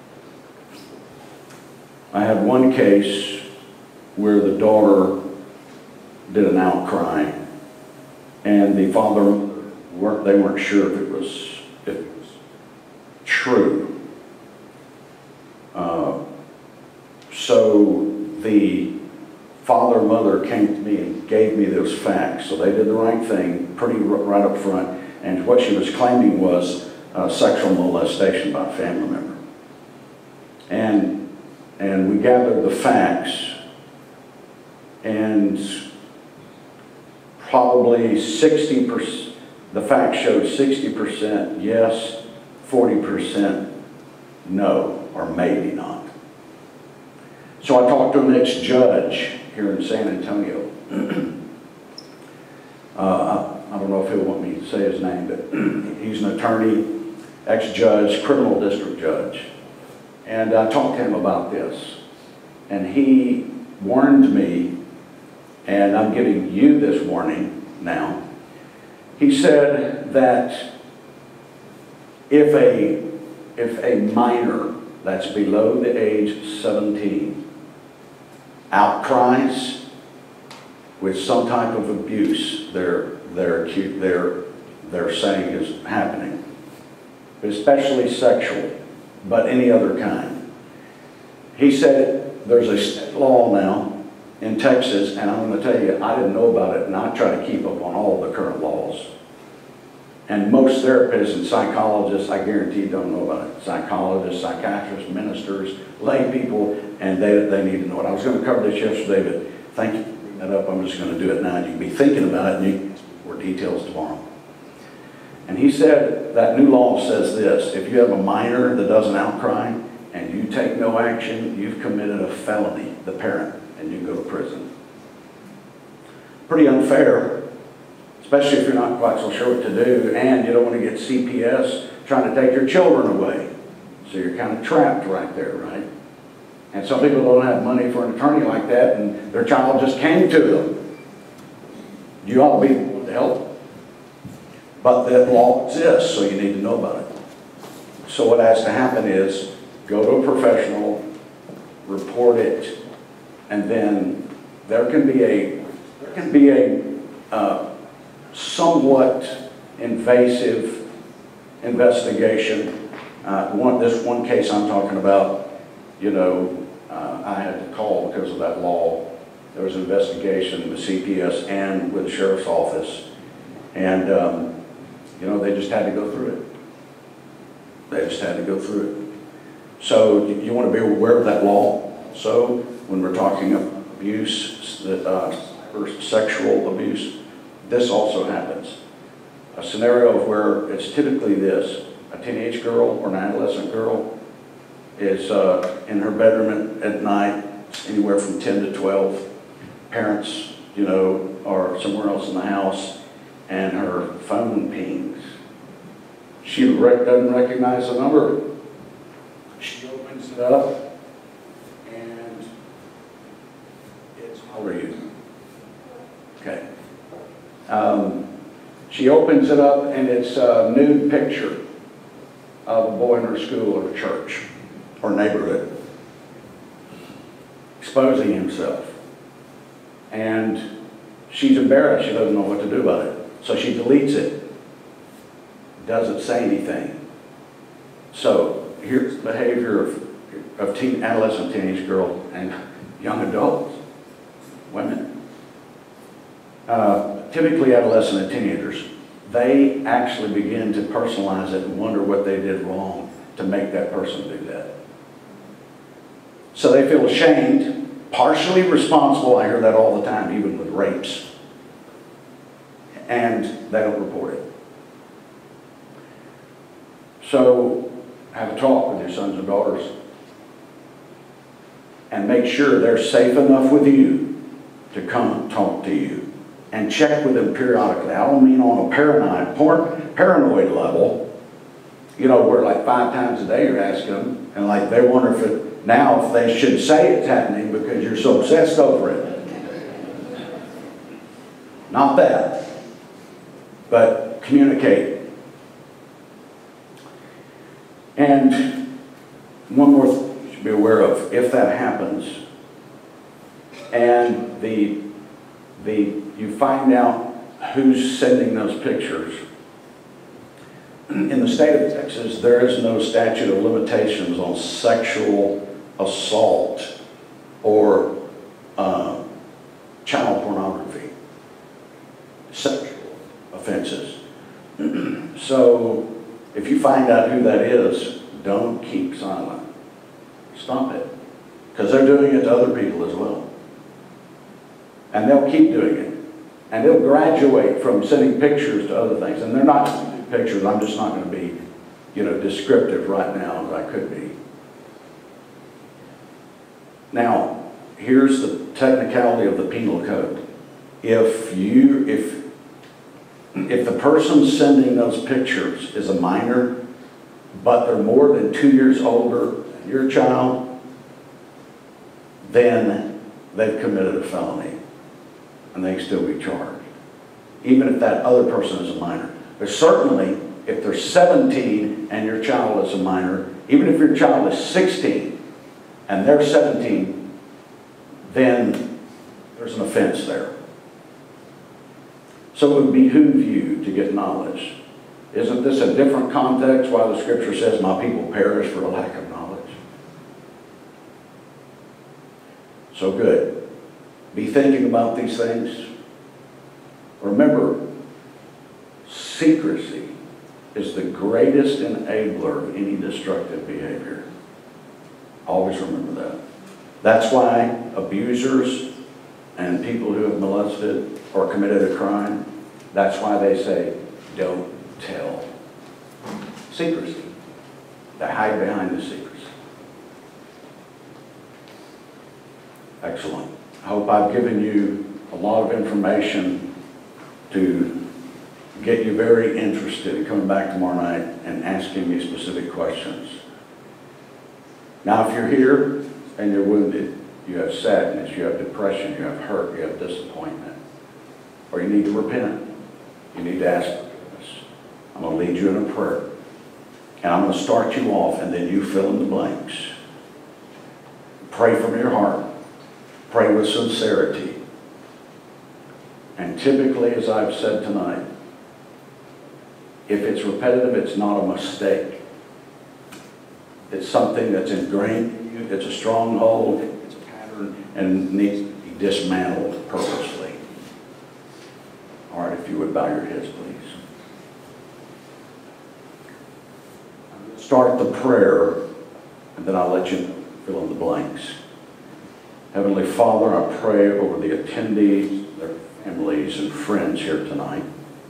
I had one case where the daughter did an outcry, and the father weren't, they weren't sure if it was, if it was true. Uh, so the father and mother came to me and gave me those facts. So they did the right thing, pretty right up front. And what she was claiming was uh, sexual molestation by a family member. And, and we gathered the facts, and probably sixty percent, the facts showed sixty percent yes, forty percent no, or maybe not. So I talked to an ex-judge here in San Antonio. uh, I, I don't know if he'll want me to say his name, but he's an attorney, ex-judge, criminal district judge. And I talked to him about this. And he warned me, and I'm giving you this warning now. He said that if a, if a minor that's below the age of seventeen outcries with some type of abuse they're, they're, they're, they're saying is happening, especially sexual, but any other kind. He said there's a state law now in Texas, and I'm going to tell you, I didn't know about it, and I try to keep up on all the current laws. And most therapists and psychologists, I guarantee, don't know about it. Psychologists, psychiatrists, ministers, lay people, and they, they need to know it. I was going to cover this yesterday, but thank you for bringing that up. I'm just going to do it now. You can be thinking about it, and you can get more details tomorrow. And he said that new law says this: if you have a minor that doesn't outcry and you take no action, you've committed a felony, the parent, and you can go to prison. Pretty unfair, especially if you're not quite so sure what to do, and you don't want to get C P S trying to take your children away. So you're kind of trapped right there, right? And some people don't have money for an attorney like that, and their child just came to them. You ought to be able to help. But that law exists, so you need to know about it. So what has to happen is go to a professional, report it, and then there can be a there can be a uh, somewhat invasive investigation. Uh, one this one case I'm talking about, you know, uh, I had to call because of that law. There was an investigation with C P S and with the sheriff's office, and um, you know, they just had to go through it. They just had to go through it. So you, you want to be aware of that law. So when we're talking about abuse, uh, or sexual abuse, this also happens. A scenario where it's typically this: a teenage girl or an adolescent girl is uh, in her bedroom at, at night, anywhere from ten to twelve. Parents, you know, are somewhere else in the house, and her phone pings. She rec doesn't recognize the number. She opens it up, and it's, how are you? Okay. Um, she opens it up, and it's a nude picture of a boy in her school or church or neighborhood, exposing himself. And she's embarrassed. She doesn't know what to do about it. So she deletes it. Doesn't say anything. So here's the behavior of, of teen, adolescent teenage girls and young adults, women. Uh, typically adolescent and teenagers, they actually begin to personalize it and wonder what they did wrong to make that person do that. So they feel ashamed, partially responsible. I hear that all the time, even with rapes. And they don't report it. So have a talk with your sons and daughters and make sure they're safe enough with you to come talk to you, and check with them periodically. I don't mean on a paranoid, paranoid level, you know, where like five times a day you're asking them, and like they wonder if it, now if they should say it's happening because you're so obsessed over it. Not that, but communicate. And one more thing you should be aware of: if that happens, and the the you find out who's sending those pictures. In the state of Texas, there is no statute of limitations on sexual assault or uh, child pornography, sexual offenses. So if you find out who that is, don't keep silent. Stop it. Because they're doing it to other people as well. And they'll keep doing it. And they'll graduate from sending pictures to other things. And they're not sending pictures. I'm just not going to be, you know, descriptive right now as I could be. Now, here's the technicality of the penal code. If you, if If the person sending those pictures is a minor, but they're more than two years older than your child, then they've committed a felony, and they can still be charged, even if that other person is a minor. But certainly, if they're seventeen and your child is a minor, even if your child is sixteen and they're seventeen, then there's an offense there. So it would behoove you to get knowledge. Isn't this a different context why the scripture says, my people perish for a lack of knowledge? So good. Be thinking about these things. Remember, secrecy is the greatest enabler of any destructive behavior. Always remember that. That's why abusers and people who have molested or committed a crime, that's why they say, don't tell. Secrecy. They hide behind the secrecy. Excellent. I hope I've given you a lot of information to get you very interested in coming back tomorrow night and asking me specific questions. Now, if you're here and you're wounded, you have sadness, you have depression, you have hurt, you have disappointment, or you need to repent, you need to ask forgiveness, I'm going to lead you in a prayer. And I'm going to start you off, and then you fill in the blanks. Pray from your heart. Pray with sincerity. And typically, as I've said tonight, if it's repetitive, it's not a mistake. It's something that's ingrained in you. It's a stronghold. It's a pattern, and needs to be dismantled purposely. All right, if you would bow your heads, please. Start the prayer, and then I'll let you fill in the blanks. Heavenly Father, I pray over the attendees, their families, and friends here tonight.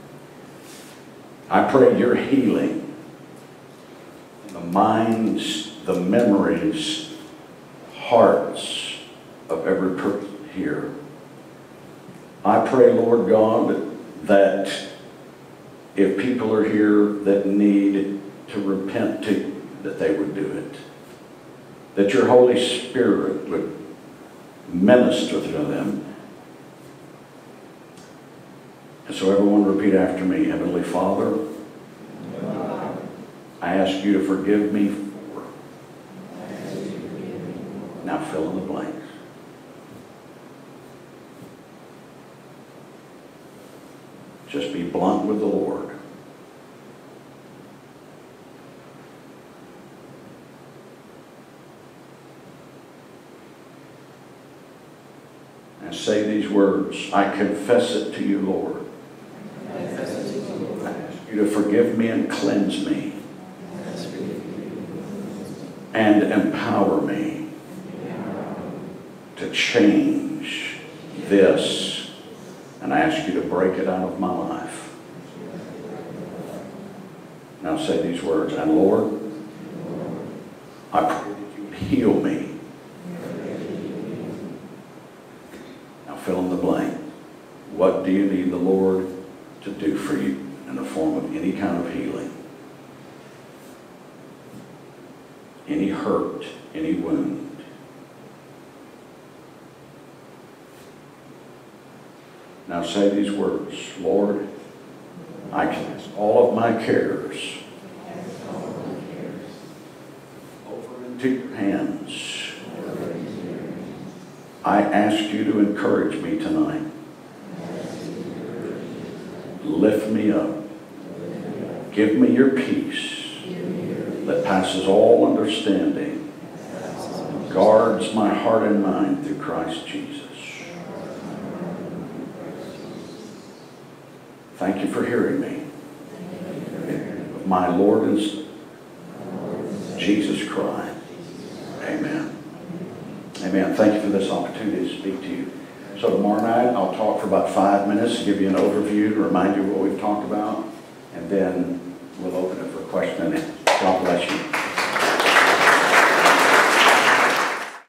I pray your healing in the minds, the memories, hearts of every person here. I pray, Lord God, that if people are here that need to repent to you, that they would do it. That your Holy Spirit would minister to them. And so everyone repeat after me. Heavenly Father, I ask you to forgive me for. Now fill in the blanks. Just be blunt with the Lord. And say these words. I confess it to you, Lord. I ask you to forgive me and cleanse me. And empower me to change this. And I ask you to break it out of my life. Now say these words. And Lord, I pray that you would heal me. Now fill in the blank. What do you need the Lord to do for you in the form of any kind of healing? Any hurt, any wound. Now say these words. Lord, I cast all of my cares over into your hands. I ask you to encourage me tonight. Lift me up. Give me your peace that passes all understanding, guards my heart and mind through Christ Jesus. Thank you for hearing me. Of my Lord and Savior, Jesus Christ. Amen. Amen. Thank you for this opportunity to speak to you. So tomorrow night, I'll talk for about five minutes to give you an overview, to remind you what we've talked about, and then we'll open it for question and answer. God bless you.